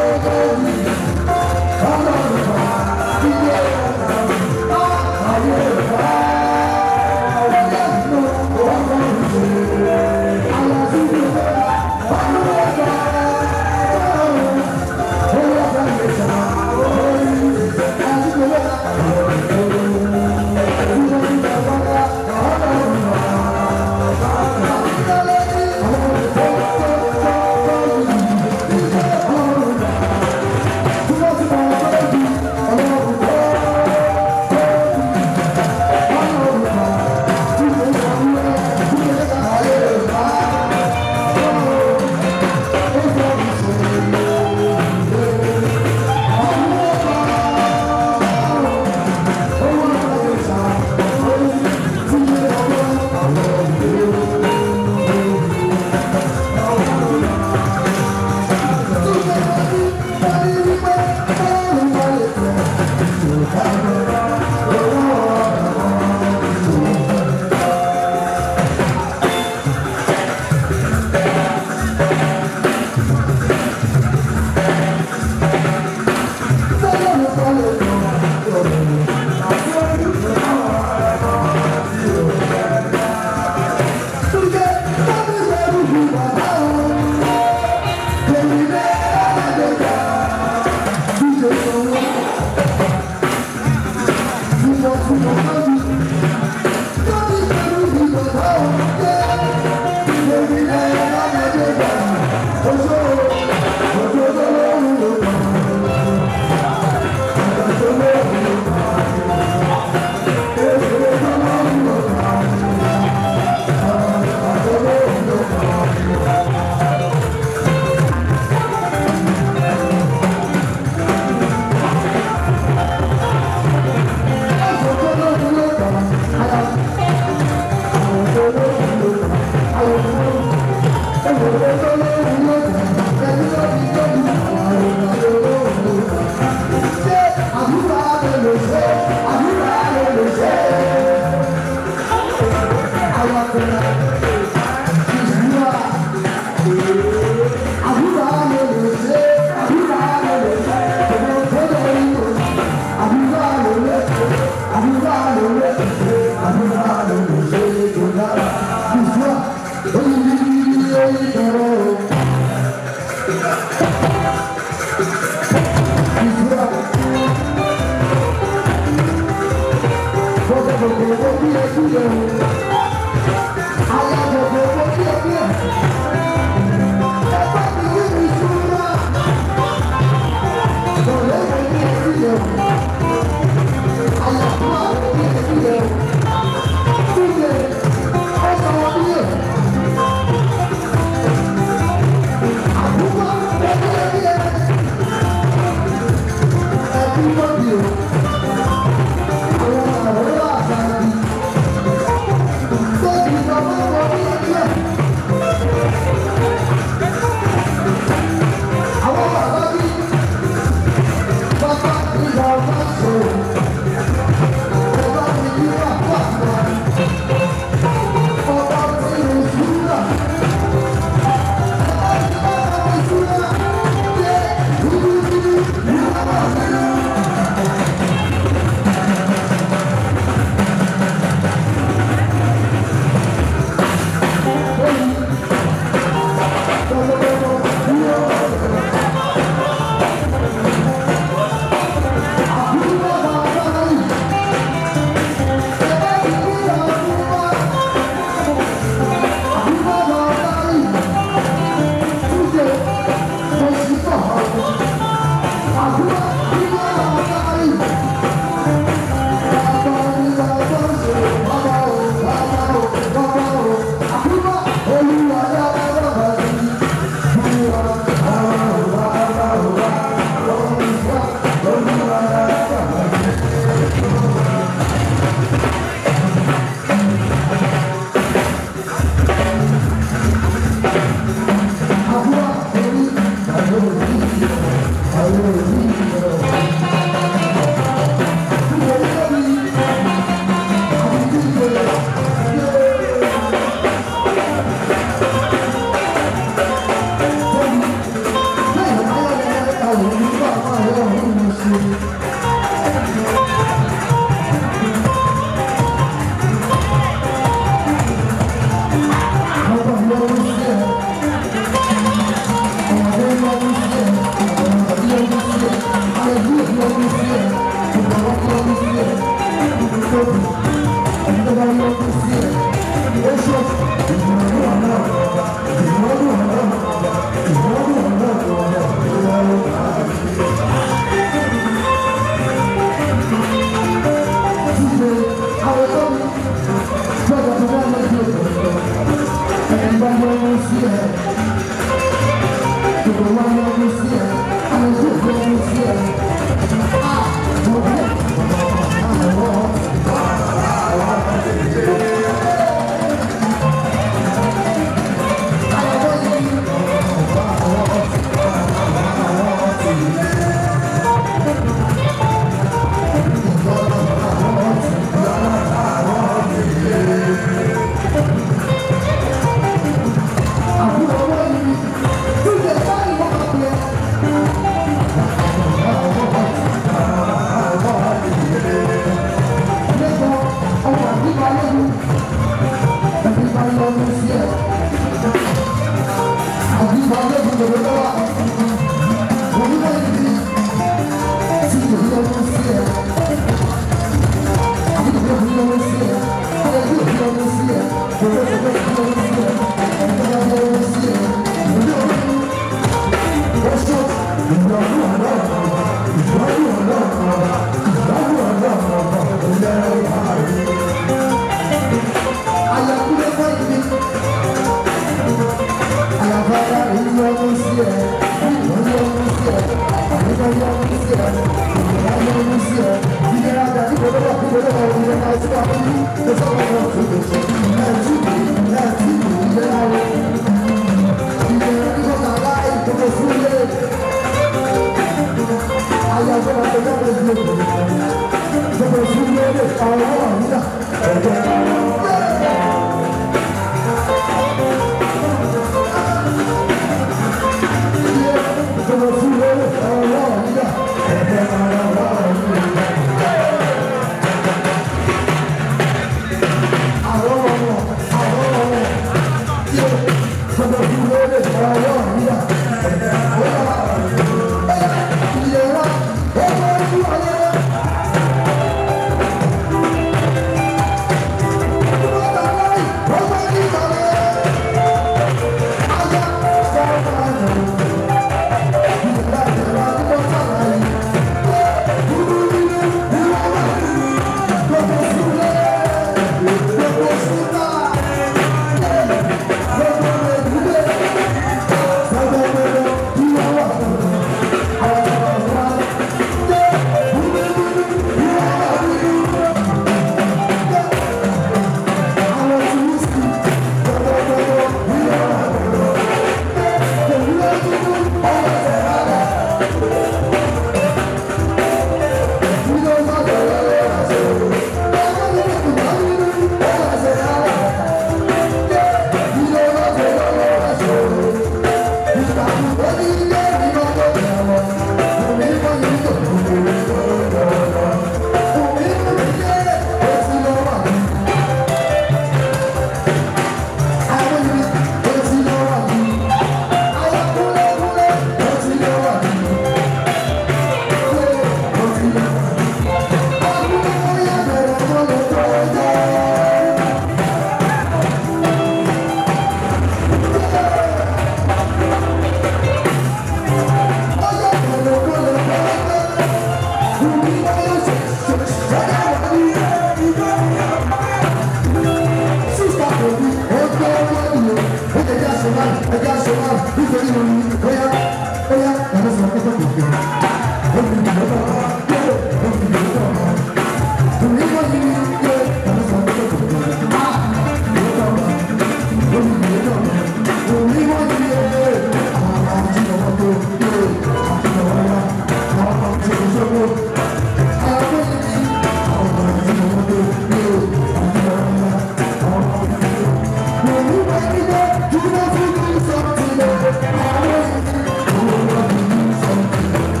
Something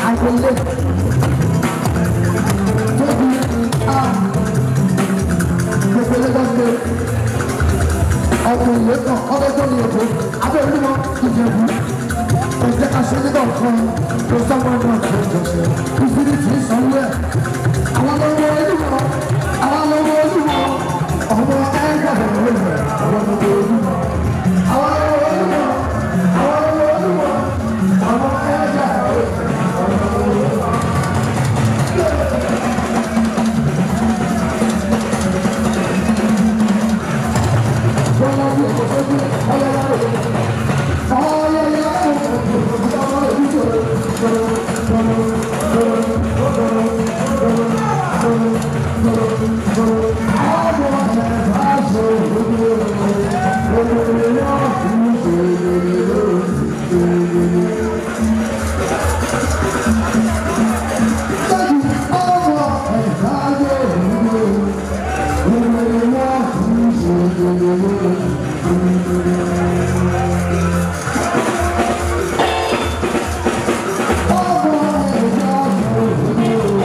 Oh,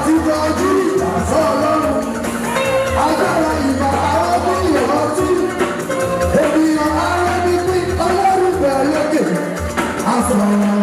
ti kọjú ìjà sọ́lọ́run. Agbára ìgbà arábí ìrántí. Ènìyàn arábí pín ọlọ́run bẹ̀ lókè. Àsọ̀rọ̀.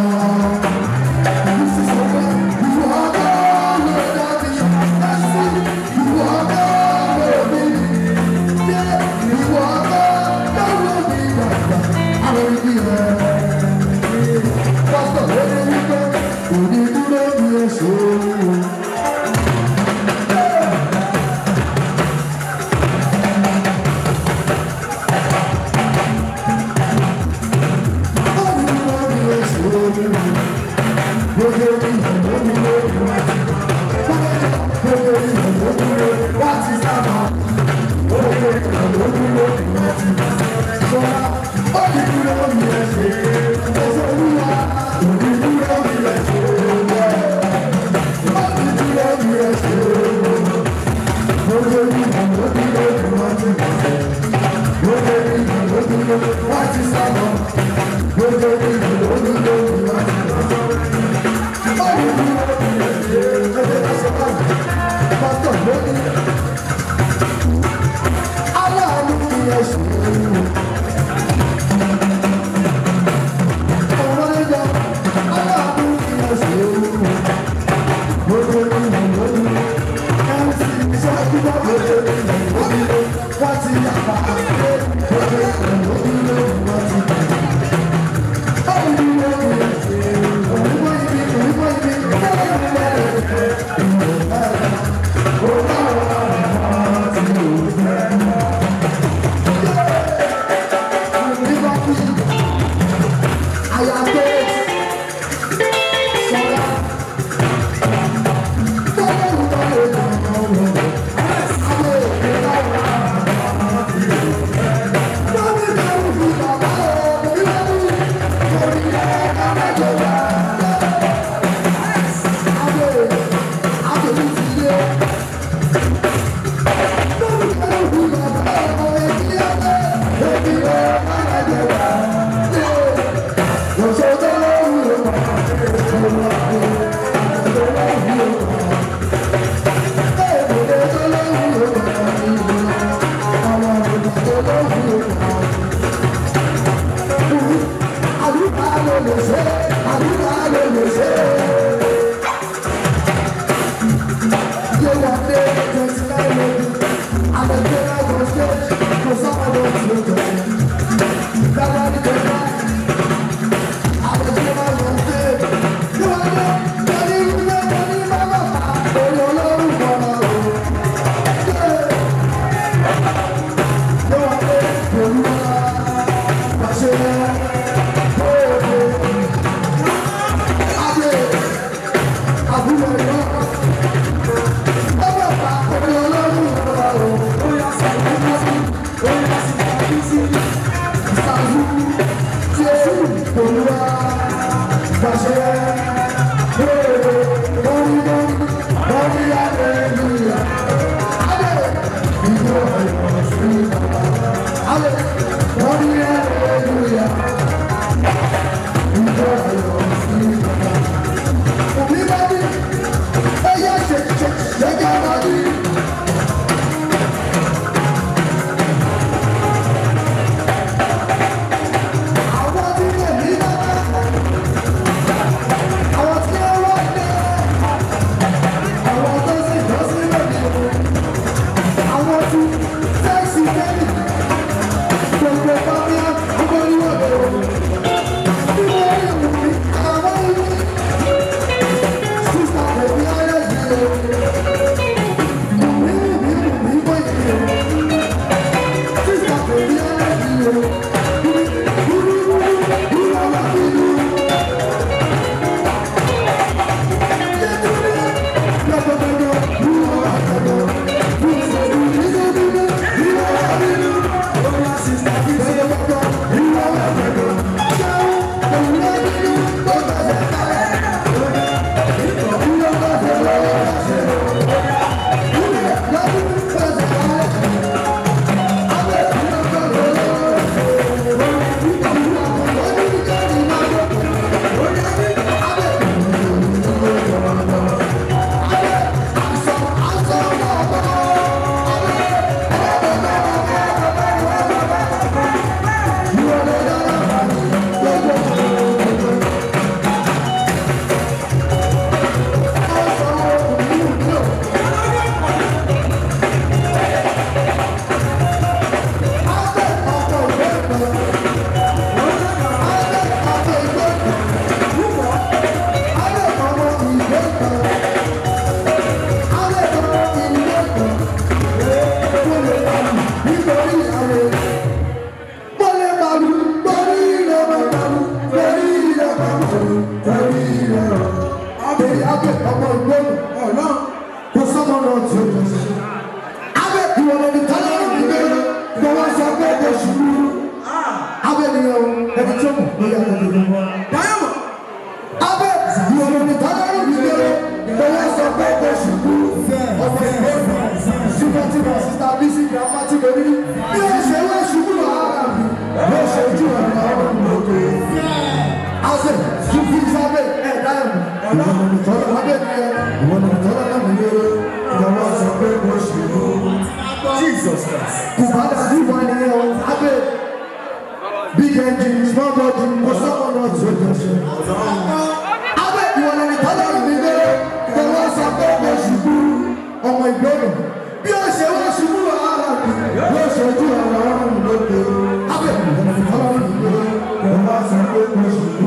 abẹ́ ọmọ ìgbóni ọ̀nà kò sọ́mọ náà tí ó lọ sí. abẹ́ ìwọ̀n ẹni tọ́lá ìgbé lọ́wọ́ sọ pé kò ṣubú. abẹ́ nìyẹn o ẹni tó kù ló yẹ kó tó lọ. dáyọ̀ abẹ́ ìwọ̀n ẹni tọ́lá ìgbé lọ́wọ́ sọ pé kò ṣubú. ọmọ ìgbóni ṣùgbọ́n tí wọ́n sísá bí sí ìgbà tí mo ní bí ó ṣe wá ṣubú lọ́wọ́ mi ló ṣe ojú ọ̀nà ọ̀rọ̀ lókè. Azẹ sufi sábẹ ẹ dáhùn ọ̀nà ìtọ́lá lábẹ́ mi ẹ ìwọ̀n ìtọ́lá lábẹ́ mi ẹ ìjọba sọ pé mo ṣe ló. Jesus Christ. Kùbádà sí wọn ni ẹ wọn sábẹ́ big engine small body kò sọ́kọ̀ náà tó jẹ ṣe. Abẹ́ ìwọ̀n ìtọ́lá lábẹ́ mi ẹ ìjọba sọ pé mo ṣubú ọmọ ìgbọ́nà bí ó ṣe wọ́n ṣubú lọ́wọ́ mi ló ṣe ojú ọ̀nà ọ̀rọ̀ lókè. Abẹ́ ìwọ̀n ìtọ́lá lábẹ́ mi ẹ ìjọba sọ pé mo ṣubú.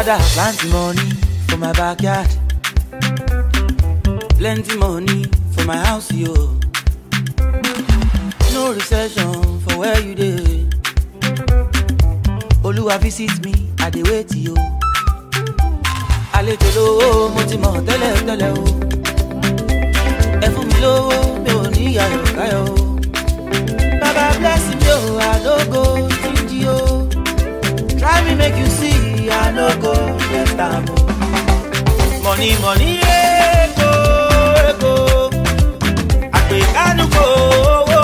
Father, plenty money for my backyard. Plenty money for my house, yo. No recession for where you dey. Oluwa visit me, I dey wait yo. Àlejò lówó, mo ti mọ̀ tẹ́lẹ̀ tẹ́lẹ̀ o. Ẹ fún mi lówó, mi ò ní ayọ̀ káyọ̀ o. Baba bless me o, I no go stingy o. Try me make you see, I no go let am o. Money, money, ego, ego. Àpèkánú kò owó.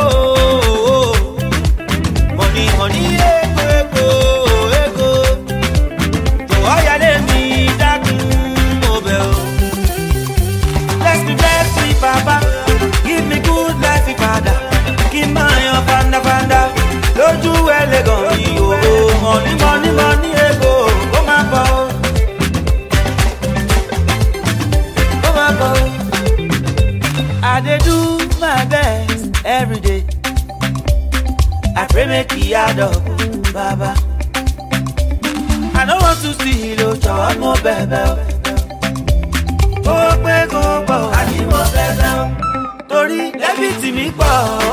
Money, money, ego, ego, ego. Jọ̀wọ́ yálé mi dákun mo bẹ̀ o. Bless me, Papa. Give me good life, Father. Kí n máa yan fandafanda. Lójú ẹlẹ́gàn mi o. Money, money, money, ego. Ó máa bọ̀ o. Ó máa bọ̀ o. I dey do my best every day. I pray make e add up, Baba. I don't want to see lo jọ̀wọ́ mo bẹ̀bẹ̀ o. Ó pé kó pọ̀ àní mo bẹ̀bẹ̀ o. Torí dẹ́bìtì mi pọ̀